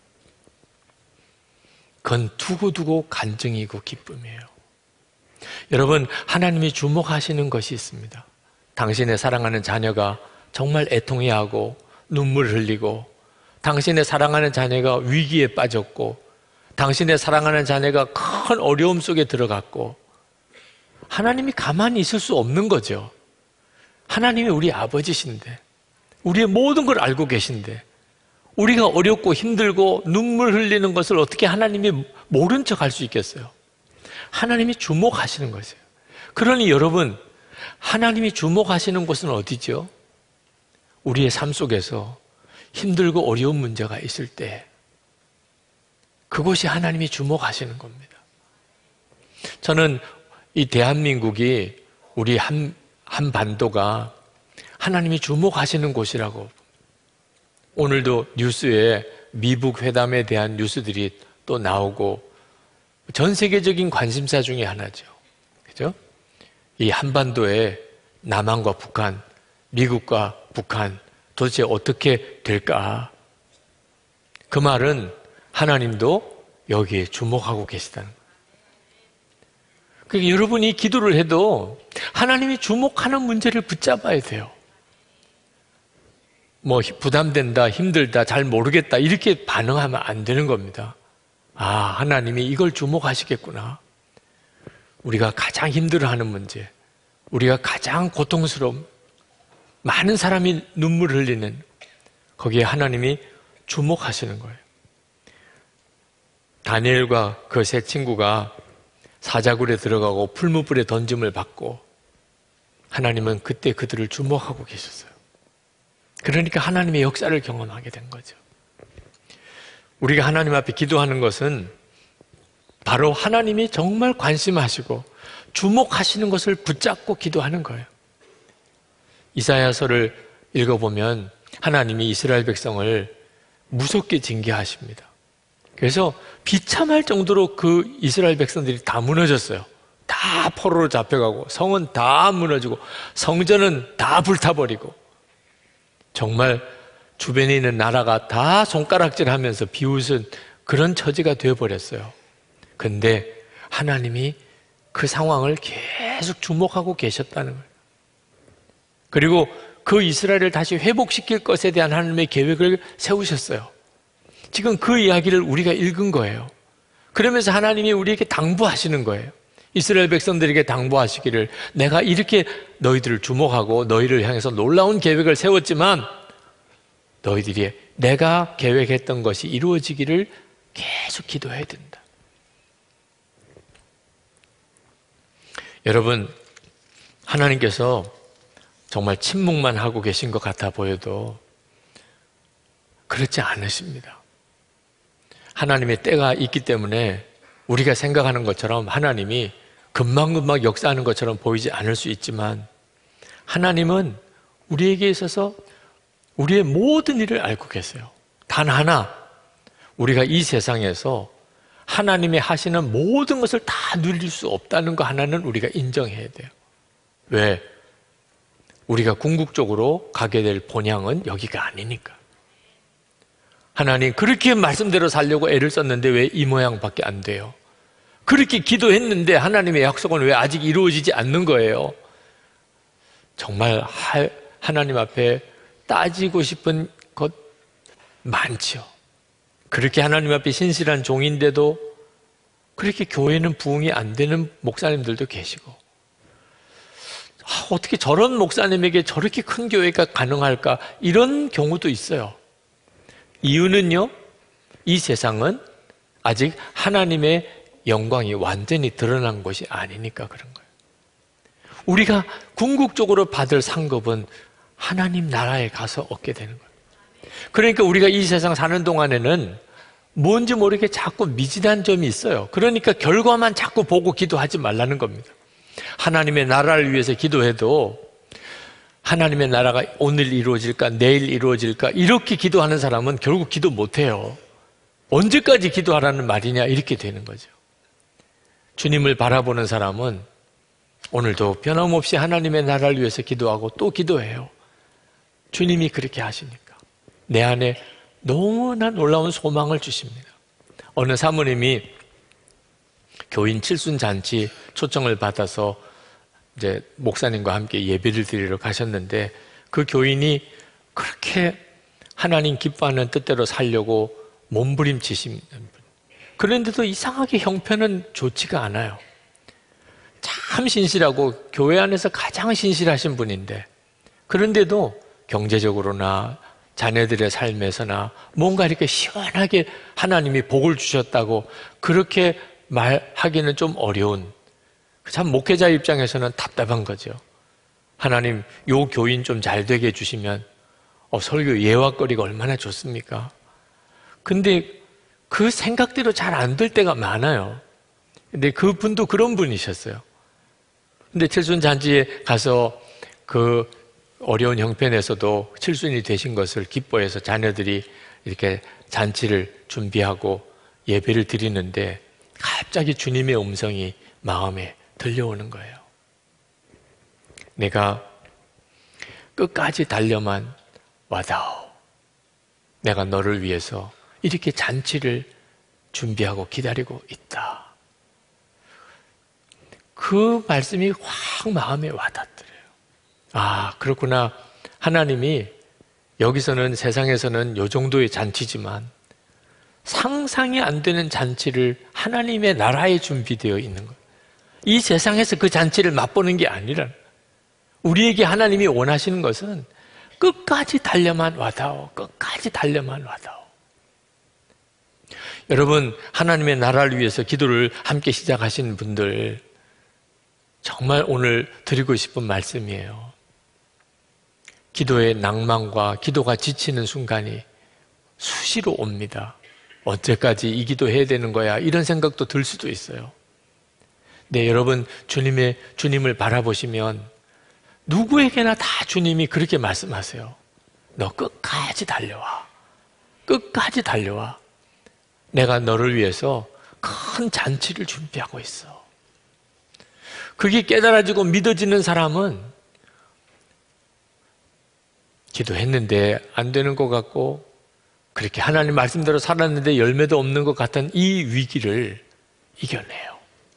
그건 두고두고 간증이고 기쁨이에요. 여러분, 하나님이 주목하시는 것이 있습니다. 당신의 사랑하는 자녀가 정말 애통해하고 눈물 흘리고 당신의 사랑하는 자녀가 위기에 빠졌고 당신의 사랑하는 자녀가 큰 어려움 속에 들어갔고 하나님이 가만히 있을 수 없는 거죠. 하나님이 우리 아버지신데 우리의 모든 걸 알고 계신데 우리가 어렵고 힘들고 눈물 흘리는 것을 어떻게 하나님이 모른 척 할 수 있겠어요? 하나님이 주목하시는 것이에요. 그러니 여러분, 하나님이 주목하시는 곳은 어디죠? 우리의 삶 속에서 힘들고 어려운 문제가 있을 때 그곳이 하나님이 주목하시는 겁니다. 저는 이 대한민국이 우리 한반도가 하나님이 주목하시는 곳이라고. 오늘도 뉴스에 미북 회담에 대한 뉴스들이 또 나오고 전 세계적인 관심사 중에 하나죠. 그죠? 이 한반도에 남한과 북한, 미국과 북한 도대체 어떻게 될까? 그 말은 하나님도 여기에 주목하고 계시다는 거예요. 그러니까 여러분이 기도를 해도 하나님이 주목하는 문제를 붙잡아야 돼요. 뭐 부담된다, 힘들다, 잘 모르겠다 이렇게 반응하면 안 되는 겁니다. 아, 하나님이 이걸 주목하시겠구나. 우리가 가장 힘들어하는 문제, 우리가 가장 고통스러운, 많은 사람이 눈물을 흘리는 거기에 하나님이 주목하시는 거예요. 다니엘과 그 세 친구가 사자굴에 들어가고 풀무불에 던짐을 받고 하나님은 그때 그들을 주목하고 계셨어요. 그러니까 하나님의 역사를 경험하게 된 거죠. 우리가 하나님 앞에 기도하는 것은 바로 하나님이 정말 관심하시고 주목하시는 것을 붙잡고 기도하는 거예요. 이사야서를 읽어보면 하나님이 이스라엘 백성을 무섭게 징계하십니다. 그래서 비참할 정도로 그 이스라엘 백성들이 다 무너졌어요. 다 포로로 잡혀가고 성은 다 무너지고 성전은 다 불타버리고 정말 주변에 있는 나라가 다 손가락질하면서 비웃은 그런 처지가 되어버렸어요. 근데 하나님이 그 상황을 계속 주목하고 계셨다는 거예요. 그리고 그 이스라엘을 다시 회복시킬 것에 대한 하나님의 계획을 세우셨어요. 지금 그 이야기를 우리가 읽은 거예요. 그러면서 하나님이 우리에게 당부하시는 거예요. 이스라엘 백성들에게 당부하시기를 내가 이렇게 너희들을 주목하고 너희를 향해서 놀라운 계획을 세웠지만 너희들이 내가 계획했던 것이 이루어지기를 계속 기도해야 된다. 여러분, 하나님께서 정말 침묵만 하고 계신 것 같아 보여도 그렇지 않으십니다. 하나님의 때가 있기 때문에 우리가 생각하는 것처럼 하나님이 금방금방 역사하는 것처럼 보이지 않을 수 있지만 하나님은 우리에게 있어서 우리의 모든 일을 알고 계세요. 단 하나, 우리가 이 세상에서 하나님이 하시는 모든 것을 다 누릴 수 없다는 거 하나는 우리가 인정해야 돼요. 왜? 우리가 궁극적으로 가게 될 본향은 여기가 아니니까. 하나님 그렇게 말씀대로 살려고 애를 썼는데 왜 이 모양밖에 안 돼요? 그렇게 기도했는데 하나님의 약속은 왜 아직 이루어지지 않는 거예요? 정말 하나님 앞에 따지고 싶은 것 많죠. 그렇게 하나님 앞에 신실한 종인데도 그렇게 교회는 부흥이 안 되는 목사님들도 계시고 어떻게 저런 목사님에게 저렇게 큰 교회가 가능할까? 이런 경우도 있어요. 이유는요, 이 세상은 아직 하나님의 영광이 완전히 드러난 것이 아니니까 그런 거예요. 우리가 궁극적으로 받을 상급은 하나님 나라에 가서 얻게 되는 거예요. 그러니까 우리가 이 세상 사는 동안에는 뭔지 모르게 자꾸 미진한 점이 있어요. 그러니까 결과만 자꾸 보고 기도하지 말라는 겁니다. 하나님의 나라를 위해서 기도해도 하나님의 나라가 오늘 이루어질까 내일 이루어질까 이렇게 기도하는 사람은 결국 기도 못해요. 언제까지 기도하라는 말이냐 이렇게 되는 거죠. 주님을 바라보는 사람은 오늘도 변함없이 하나님의 나라를 위해서 기도하고 또 기도해요. 주님이 그렇게 하시니까 내 안에 너무나 놀라운 소망을 주십니다. 어느 사모님이 교인 칠순잔치 초청을 받아서 이제 목사님과 함께 예배를 드리러 가셨는데 그 교인이 그렇게 하나님 기뻐하는 뜻대로 살려고 몸부림치시는 분. 그런데도 이상하게 형편은 좋지가 않아요. 참 신실하고 교회 안에서 가장 신실하신 분인데 그런데도 경제적으로나 자녀들의 삶에서나 뭔가 이렇게 시원하게 하나님이 복을 주셨다고 그렇게 말하기는 좀 어려운, 참 목회자 입장에서는 답답한 거죠. 하나님 요 교인 좀 잘 되게 해주시면 설교 예화거리가 얼마나 좋습니까? 근데 그 생각대로 잘 안 될 때가 많아요. 근데 그분도 그런 분이셨어요. 근데 칠순잔치에 가서 그 어려운 형편에서도 칠순이 되신 것을 기뻐해서 자녀들이 이렇게 잔치를 준비하고 예배를 드리는데 갑자기 주님의 음성이 마음에 들려오는 거예요. 내가 끝까지 달려만 와다오. 내가 너를 위해서 이렇게 잔치를 준비하고 기다리고 있다. 그 말씀이 확 마음에 와닿더래요. 아, 그렇구나. 하나님이 여기서는 세상에서는 요 정도의 잔치지만 상상이 안 되는 잔치를 하나님의 나라에 준비되어 있는 것. 이 세상에서 그 잔치를 맛보는 게 아니라 우리에게 하나님이 원하시는 것은 끝까지 달려만 와다오. 끝까지 달려만 와다오. 여러분, 하나님의 나라를 위해서 기도를 함께 시작하신 분들 정말 오늘 드리고 싶은 말씀이에요. 기도의 낭만과 기도가 지치는 순간이 수시로 옵니다. 언제까지 이 기도 해야 되는 거야? 이런 생각도 들 수도 있어요. 네, 여러분, 주님을 바라보시면 누구에게나 다 주님이 그렇게 말씀하세요. 너 끝까지 달려와. 끝까지 달려와. 내가 너를 위해서 큰 잔치를 준비하고 있어. 그게 깨달아지고 믿어지는 사람은 기도했는데 안 되는 것 같고 그렇게 하나님 말씀대로 살았는데 열매도 없는 것 같은 이 위기를 이겨내요.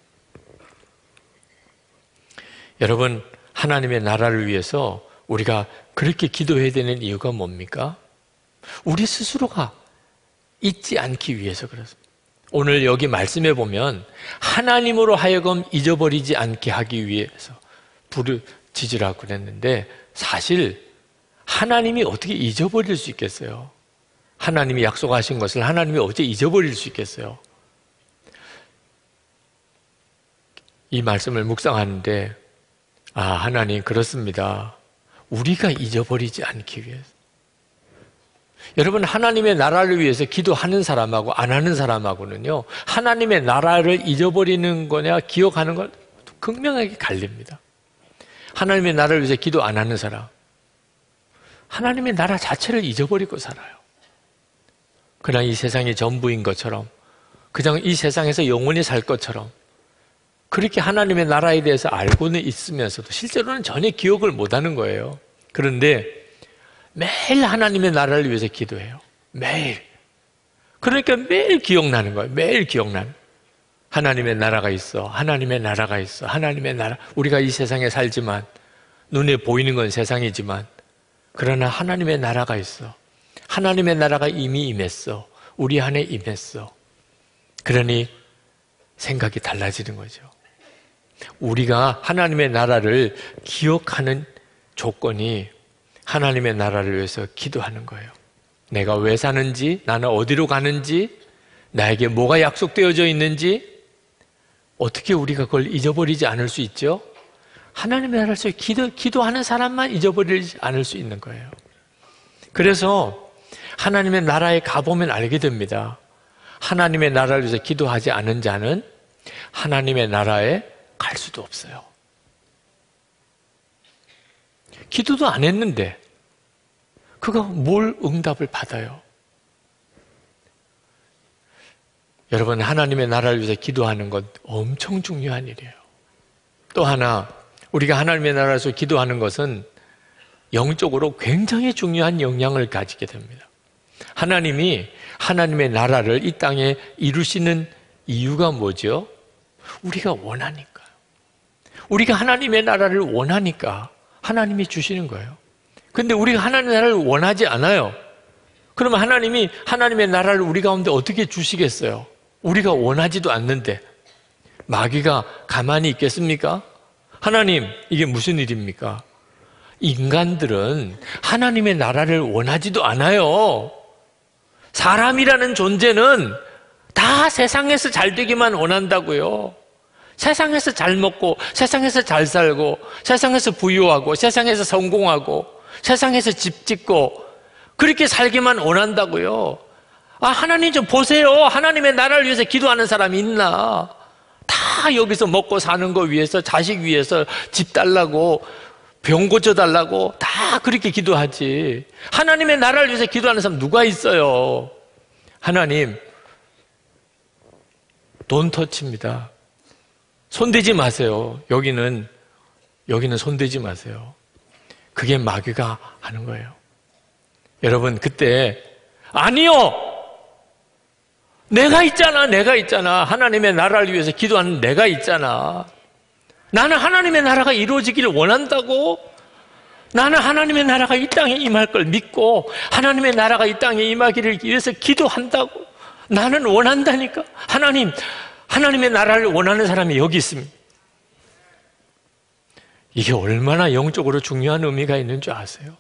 여러분, 하나님의 나라를 위해서 우리가 그렇게 기도해야 되는 이유가 뭡니까? 우리 스스로가 잊지 않기 위해서 그렇습니다. 오늘 여기 말씀해 보면 하나님으로 하여금 잊어버리지 않게 하기 위해서 부르짖으라고 그랬는데 사실 하나님이 어떻게 잊어버릴 수 있겠어요? 하나님이 약속하신 것을 하나님이 어떻게 잊어버릴 수 있겠어요? 이 말씀을 묵상하는데 하나님 그렇습니다. 우리가 잊어버리지 않기 위해서. 여러분, 하나님의 나라를 위해서 기도하는 사람하고 안 하는 사람하고는요, 하나님의 나라를 잊어버리는 거냐 기억하는 걸 극명하게 갈립니다. 하나님의 나라를 위해서 기도 안 하는 사람, 하나님의 나라 자체를 잊어버리고 살아요. 그냥 이 세상이 전부인 것처럼, 그냥 이 세상에서 영원히 살 것처럼 그렇게 하나님의 나라에 대해서 알고는 있으면서도 실제로는 전혀 기억을 못하는 거예요. 그런데 매일 하나님의 나라를 위해서 기도해요. 매일. 그러니까 매일 기억나는 거예요. 매일 기억나는. 하나님의 나라가 있어. 하나님의 나라가 있어. 하나님의 나라. 우리가 이 세상에 살지만 눈에 보이는 건 세상이지만 그러나 하나님의 나라가 있어. 하나님의 나라가 이미 임했어. 우리 안에 임했어. 그러니 생각이 달라지는 거죠. 우리가 하나님의 나라를 기억하는 조건이 하나님의 나라를 위해서 기도하는 거예요. 내가 왜 사는지, 나는 어디로 가는지, 나에게 뭐가 약속되어져 있는지 어떻게 우리가 그걸 잊어버리지 않을 수 있죠? 하나님의 나라를 위해서 기도하는 사람만 잊어버리지 않을 수 있는 거예요. 그래서 하나님의 나라에 가보면 알게 됩니다. 하나님의 나라를 위해서 기도하지 않은 자는 하나님의 나라에 갈 수도 없어요. 기도도 안 했는데 그가 뭘 응답을 받아요? 여러분, 하나님의 나라를 위해서 기도하는 것 엄청 중요한 일이에요. 또 하나, 우리가 하나님의 나라에서 기도하는 것은 영적으로 굉장히 중요한 영향을 가지게 됩니다. 하나님이 하나님의 나라를 이 땅에 이루시는 이유가 뭐죠? 우리가 원하니까요. 우리가 하나님의 나라를 원하니까 하나님이 주시는 거예요. 근데 우리가 하나님의 나라를 원하지 않아요. 그러면 하나님이 하나님의 나라를 우리 가운데 어떻게 주시겠어요? 우리가 원하지도 않는데 마귀가 가만히 있겠습니까? 하나님, 이게 무슨 일입니까? 인간들은 하나님의 나라를 원하지도 않아요. 사람이라는 존재는 다 세상에서 잘 되기만 원한다고요. 세상에서 잘 먹고, 세상에서 잘 살고, 세상에서 부유하고, 세상에서 성공하고, 세상에서 집 짓고, 그렇게 살기만 원한다고요. 하나님 좀 보세요. 하나님의 나라를 위해서 기도하는 사람이 있나? 다 여기서 먹고 사는 거 위해서, 자식 위해서 집 달라고, 병 고쳐달라고 다 그렇게 기도하지. 하나님의 나라를 위해서 기도하는 사람 누가 있어요? 하나님, 돈터치입니다. 손대지 마세요. 여기는 손대지 마세요. 그게 마귀가 하는 거예요. 여러분, 그때 아니요! 내가 있잖아. 하나님의 나라를 위해서 기도하는 내가 있잖아. 나는 하나님의 나라가 이루어지기를 원한다고. 나는 하나님의 나라가 이 땅에 임할 걸 믿고 하나님의 나라가 이 땅에 임하기를 위해서 기도한다고. 나는 원한다니까. 하나님의 나라를 원하는 사람이 여기 있습니다. 이게 얼마나 영적으로 중요한 의미가 있는 줄 아세요?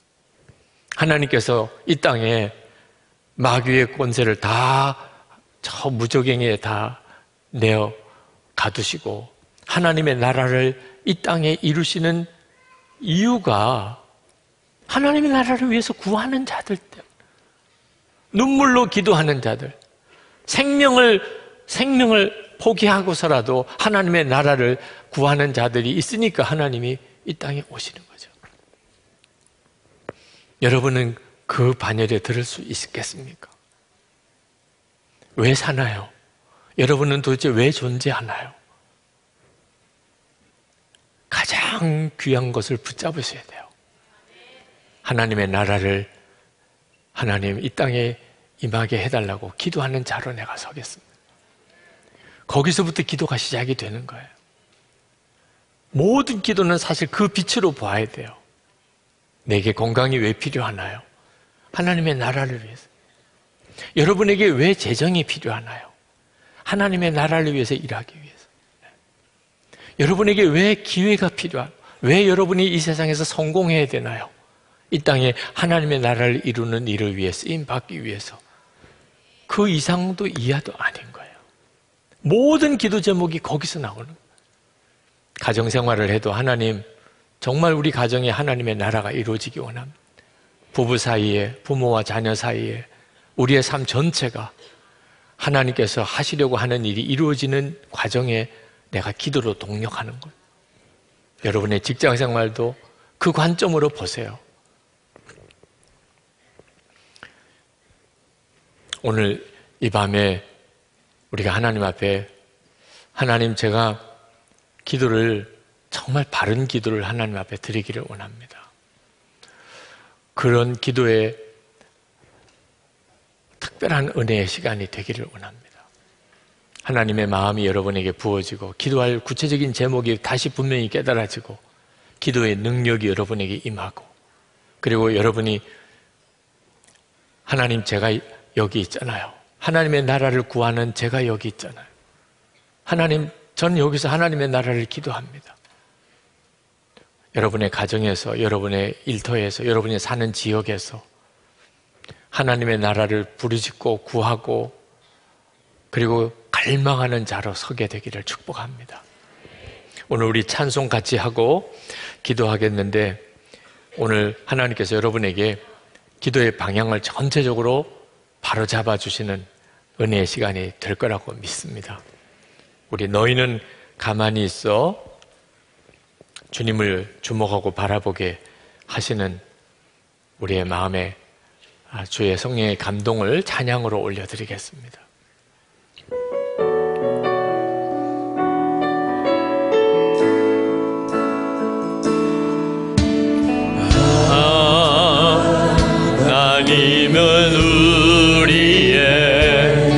하나님께서 이 땅에 마귀의 권세를 다 저 무저갱이에 다 내어 가두시고 하나님의 나라를 이 땅에 이루시는 이유가 하나님의 나라를 위해서 구하는 자들 때문에, 눈물로 기도하는 자들, 생명을 포기하고서라도 하나님의 나라를 구하는 자들이 있으니까 하나님이 이 땅에 오시는 거죠. 여러분은 그 반열에 들을 수 있겠습니까? 왜 사나요? 여러분은 도대체 왜 존재하나요? 가장 귀한 것을 붙잡으셔야 돼요. 하나님의 나라를 하나님 이 땅에 임하게 해달라고 기도하는 자로 내가 서겠습니다. 거기서부터 기도가 시작이 되는 거예요. 모든 기도는 사실 그 빛으로 봐야 돼요. 내게 건강이 왜 필요하나요? 하나님의 나라를 위해서. 여러분에게 왜 재정이 필요하나요? 하나님의 나라를 위해서 일하기 위해서. 여러분에게 왜 기회가 필요하나요? 왜 여러분이 이 세상에서 성공해야 되나요? 이 땅에 하나님의 나라를 이루는 일을 위해 쓰임받기 위해서. 그 이상도 이하도 아닌 거예요. 모든 기도 제목이 거기서 나오는 거예요. 가정생활을 해도 하나님, 정말 우리 가정에 하나님의 나라가 이루어지기 원합니다. 부부 사이에, 부모와 자녀 사이에, 우리의 삶 전체가 하나님께서 하시려고 하는 일이 이루어지는 과정에 내가 기도로 동력하는 것. 여러분의 직장생활도 그 관점으로 보세요. 오늘 이 밤에 우리가 하나님 앞에, 하나님, 제가 기도를, 정말 바른 기도를 하나님 앞에 드리기를 원합니다. 그런 기도에 특별한 은혜의 시간이 되기를 원합니다. 하나님의 마음이 여러분에게 부어지고 기도할 구체적인 제목이 다시 분명히 깨달아지고 기도의 능력이 여러분에게 임하고, 그리고 여러분이 하나님, 제가 여기 있잖아요. 하나님의 나라를 구하는 제가 여기 있잖아요. 하나님, 전 여기서 하나님의 나라를 기도합니다. 여러분의 가정에서, 여러분의 일터에서, 여러분이 사는 지역에서 하나님의 나라를 부르짖고 구하고 그리고 갈망하는 자로 서게 되기를 축복합니다. 오늘 우리 찬송 같이 하고 기도하겠는데, 오늘 하나님께서 여러분에게 기도의 방향을 전체적으로 바로잡아 주시는 은혜의 시간이 될 거라고 믿습니다. 우리 너희는 가만히 있어 주님을 주목하고 바라보게 하시는 우리의 마음에 주의 성령의 감동을 찬양으로 올려드리겠습니다. 하나님은 우리의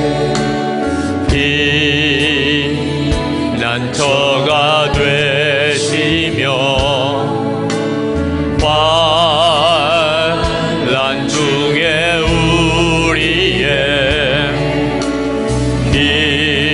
피난처가 되시며 환난 중에 우리의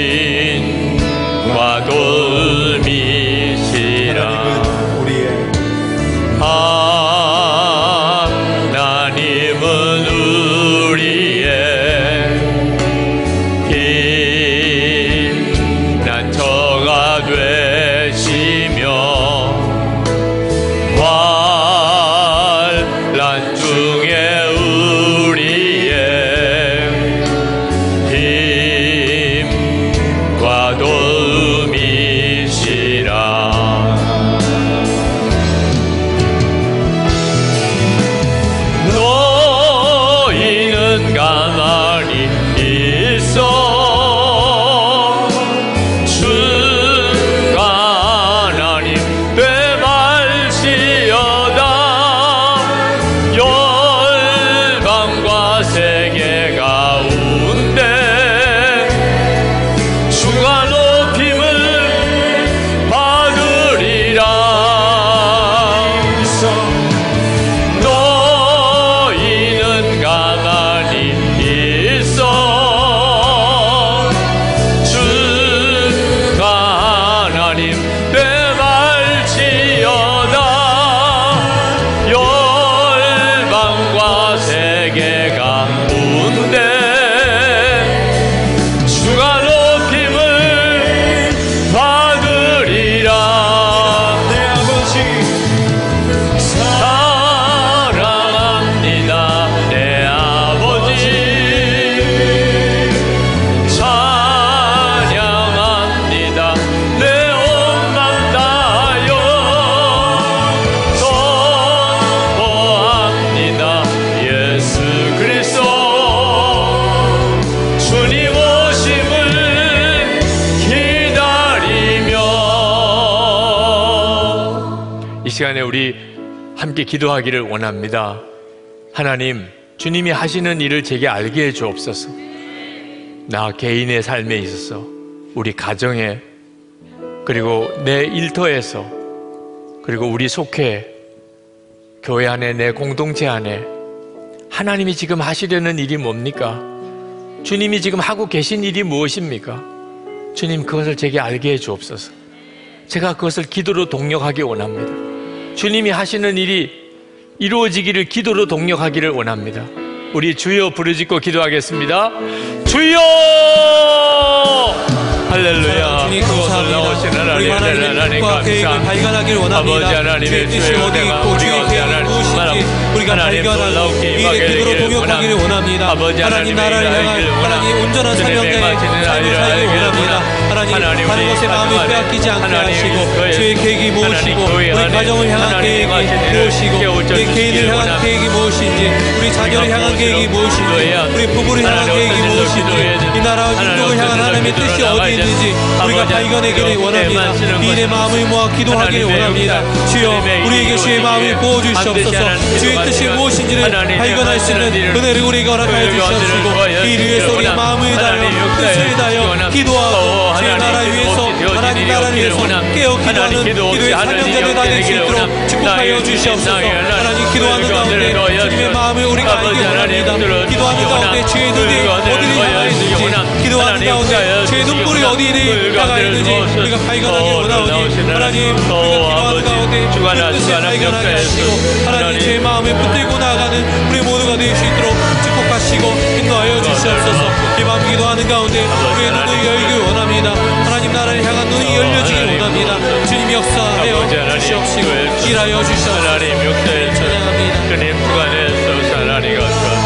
시간에 우리 함께 기도하기를 원합니다. 하나님, 주님이 하시는 일을 제게 알게 해 주옵소서. 나 개인의 삶에 있어서, 우리 가정에, 그리고 내 일터에서, 그리고 우리 속해 교회 안에, 내 공동체 안에 하나님이 지금 하시려는 일이 뭡니까? 주님이 지금 하고 계신 일이 무엇입니까? 주님, 그것을 제게 알게 해 주옵소서. 제가 그것을 기도로 동력하기 원합니다. 주님이 하시는 일이 이루어지기를 기도로 동력하기를 원합니다. 우리 주여 부르짖고 기도하겠습니다. 주여! 할렐루야. 주님 감사합니다. 우리 하나님의 뜻과 계획을 발견하길 원합니다. 주의 뜻이 어디 있고 주의 계획이 무엇인지 우리가 발견하고 이에 기도로 동역하기를 원합니다. 하나님 나라를 향한 하나님 온전한 사명자의 삶을 살기 원합니다. 하나님 다른 것에 마음을 빼앗기지 않게 하시고 주의 계획이 무엇이고 우리 가정을 향한 계획이 무엇이고 우리 개인을 향한 계획이 무엇인지 우리 자녀를 향한 계획이 무엇인지 우리 부부를 향한 계획이 무엇인지 이 나라와 민족을 향한 하나님의 뜻이 어디 있는지 우리가 발견하기를 원합니다. 이내 마음을 모아 기도하기를 원합니다. 주여 우리에게 주의 마음을 부어주시옵소서. 주의 뜻이 무엇인지를 발견할 수 있는 은혜를 우리에게 허락하여 주시옵시고 이 위해서 우리의 마음을 다하여 뜻을 다하여 기도하고 주의 나라 위해서 하나님 나라를 위해서 깨어 기도하는 기도의 사명자를 다닐 수 있도록 축복하여 주시옵소서. 하나님 기도하는 가운데 주님의 마음을 우리가 알기 원합니다. 기도하는 가운데 주의 눈이 어디를 향하여 있는지 기도하는 가운데 주의 눈물이 어디를 향하여 있는지 우리가 발견하기 원하오니 하나님 우리가 기도하는 가운데 주의 뜻을 발견하게 하시고 하나님 주의 마음을 붙들고 나아가는 우리 모두가 될 수 있도록 축복하시고 인도하여 주시옵소서. 이 밤 기도하는 가운데 우리의 눈을 열기 원합니다. 하나님 나라를 향한 눈이 열려지기 원합니다. 주님 역사하여 주시옵시고 일하여 주시옵소서. 하나님 역사에 찬양합니다. 주님 주관에서 하나님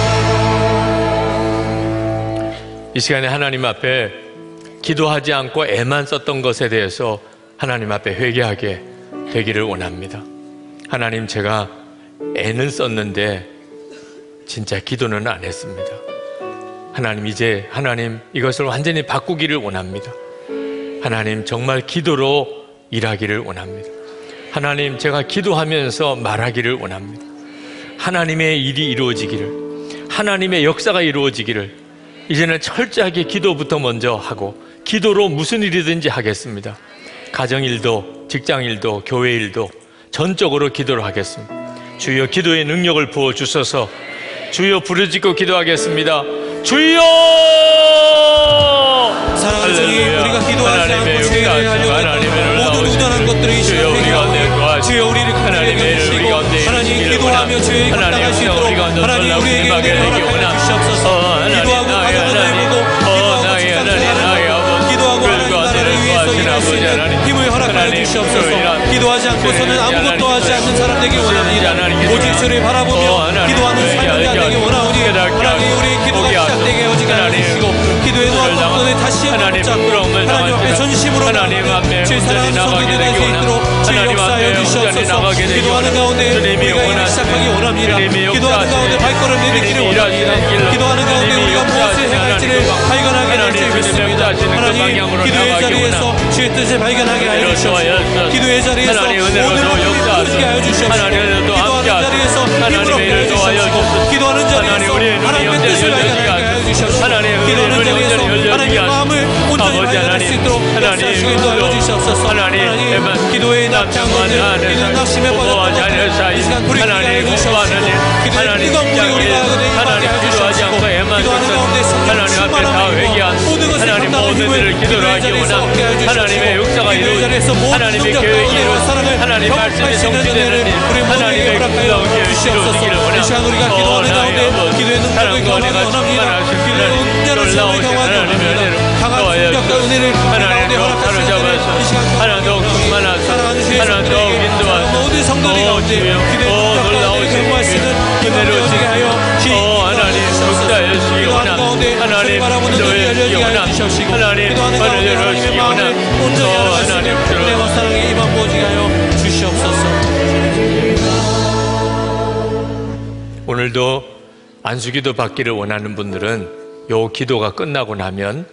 이 시간에 하나님 앞에 기도하지 않고 애만 썼던 것에 대해서 하나님 앞에 회개하게 되기를 원합니다. 하나님, 제가 애는 썼는데 진짜 기도는 안 했습니다. 하나님, 이제 하나님 이것을 완전히 바꾸기를 원합니다. 하나님, 정말 기도로 일하기를 원합니다. 하나님, 제가 기도하면서 말하기를 원합니다. 하나님의 일이 이루어지기를, 하나님의 역사가 이루어지기를 이제는 철저하게 기도부터 먼저 하고 기도로 무슨 일이든지 하겠습니다. 가정일도, 직장일도, 교회일도 전적으로 기도를 하겠습니다. 주여 기도의 능력을 부어주셔서 주여 부르짖고 기도하겠습니다. 주여! 사랑하는 주님, 우리가 기도하지 않고 죄를 하려고 모든 우단한 것들을 이 시간에 회개하고 주여 우리를 긍휼히 여기시고 하나님 기도하며 죄에 감당할 수 있도록 하나님 우리에게 은혜를 허락하여 주시옵소서. 기도하고 가정을 해보고 기도하고 하나님 나라를 위해서 일할 수 있는 힘을 허락하여 주시옵소서. 기도하지 않고서는 아무것도 하지 않는 사람 되길 원합니다. 오직 주를 바라보며 기도하는 사람이 되길 원하오니 하나님 우리의 기도가 시작되게 오직 하시고 기도의 놓았던 손을 다시 한번 붙잡고 하나님 앞에 전심으로 나아가는 주의 사랑하는 성도들 될 수 있도록 주의 역사하여 주시옵소서. 기도하는 가운데 우리가 일을 시작하기 원합니다. 기도하는 가운데 발걸음 내딛기를 원합니다. 기도하는 가운데 우리가 무엇을 행할지를 발견하게 될 줄 믿습니다. 하나님 기도의 자리에서 주의 뜻을 발견하게 하여 주시옵소서. 기도의 자리에서 모든 것들을 부르게 하여 주시옵소서. 기도하는 자리에서 힘을 얻게 하여 주시옵소서. 기도하는 자리에서 하나님의 뜻을 발견하게 하여 주시옵소서. 기도하는 자리에서 하나님의 마음을 온전히 발견할 수 있도록 역사하시고 인도하여 주시옵소서. 하나님 기도의 낙장 것들 기도의 낙심에 빠졌던 것들 이 시간 불이 하여 주시옵소서. 기도의 뜨거운 물이 우리가 하게 하여 주시옵소서. 기도하는 가운데 성령 충만함을 모든 것을 감당하는 힘을 기도의 자리에서 얻게 하여 주시옵소서. 하나님의 역사가 이루어지고 하나님의 계획이 이루어지고 하나님의 말씀이 성취되는 일 하나님의 구원을 주시옵소서. 이 시간 우리가 기도하는 가운데 기도의 능력을 경험하기 원합니다. 기도의 온전한 삶을 경험하기 원합니다. 강한 충격과 은혜를 가운데 허락하시는 이 시간 사랑하는 주의 성도들에게 모든 성도들 가운데 기도의 능력과 은혜를 경험할 수 있는 은혜를 얻게 하여 주시옵소서. 기도하는 가운데 주를 바라보는 눈이 열려지게 하여 주시옵시고 기도하는 가운데 하나님의 마음을 온전히 알아가시는 은혜와 사랑의 입안 부어지게 하여 주시옵소서. 오늘도 안수기도 받기를 원하는 분들은 요 기도가 끝나고 나면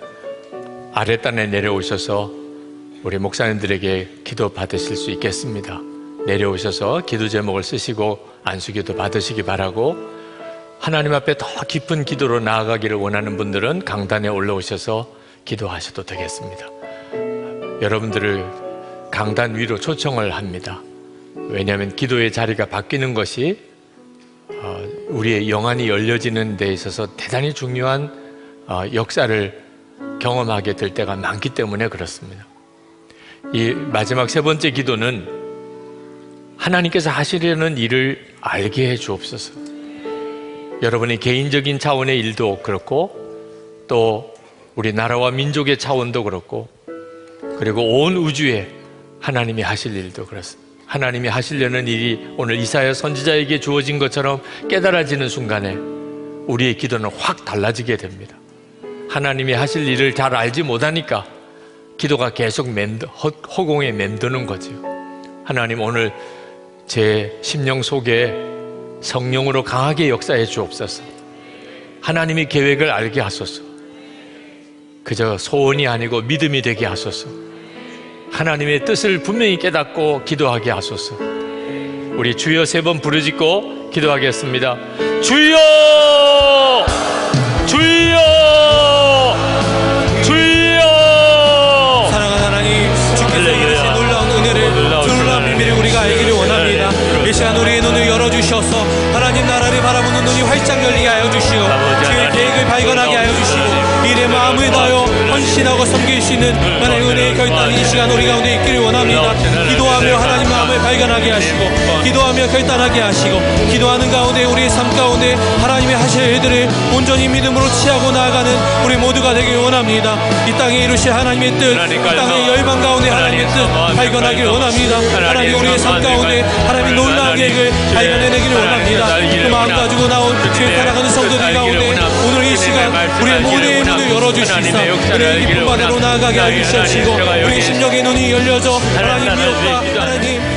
아랫단에 내려오셔서 우리 목사님들에게 기도 받으실 수 있겠습니다. 내려오셔서 기도 제목을 쓰시고 안수기도 받으시기 바라고, 하나님 앞에 더 깊은 기도로 나아가기를 원하는 분들은 강단에 올라오셔서 기도하셔도 되겠습니다. 여러분들을 강단 위로 초청을 합니다. 왜냐하면 기도의 자리가 바뀌는 것이 우리의 영안이 열려지는 데 있어서 대단히 중요한 역사를 경험하게 될 때가 많기 때문에 그렇습니다. 이 마지막 세 번째 기도는 하나님께서 하시려는 일을 알게 해 주옵소서. 여러분의 개인적인 차원의 일도 그렇고, 또 우리 나라와 민족의 차원도 그렇고, 그리고 온 우주에 하나님이 하실 일도 그렇습니다. 하나님이 하시려는 일이 오늘 이사야 선지자에게 주어진 것처럼 깨달아지는 순간에 우리의 기도는 확 달라지게 됩니다. 하나님이 하실 일을 잘 알지 못하니까 기도가 계속 허공에 맴도는 거죠. 하나님, 오늘 제 심령 속에 성령으로 강하게 역사해 주옵소서. 하나님의 계획을 알게 하소서. 그저 소원이 아니고 믿음이 되게 하소서. 하나님의 뜻을 분명히 깨닫고 기도하게 하소서. 우리 주여 세 번 부르짖고 기도하겠습니다. 주여! 주여! 주여! 사랑하는 하나님, 주께서 이루신 놀라운 은혜를, 놀라운 비밀을 우리가 알기를 원합니다. 이 시간 우리의 눈을 열어주셔서 하나님 나라를 바라보는 눈이 활짝 열리게 하여 주시고, 주의 계획을 발견하게 하여 주시고, 일에 마음을 다하여 헌신하고 섬길 수 있는 하나님의 은혜의 결단이 이 시간 우리 가운데 있기를 원합니다. 기도하며 하나님 마음을 발견하게 하시고, 기도하며 결단하게 하시고, 기도하는 가운데 우리의 삶 가운데 하나님의 하실 일들을 온전히 믿음으로 취하고 나아가는 우리 모두가 되기를 원합니다. 이 땅에 이루실 하나님의 뜻, 이 땅의 열방 가운데 하나님의 뜻 발견하기를 원합니다. 하나님 우리의 삶 가운데 하나님의 놀라운 계획을 발견해내기를 원합니다. 그 마음 가지고 나온 주의 사랑하는 성도들 가운데 오늘 이 시간 우리의 모두의 문을 열어주시사 은혜의 깊은 바다로 나아가게 하여 주시옵시고, 우리 심령의 눈이 열려져 하나님 미혹과 하나님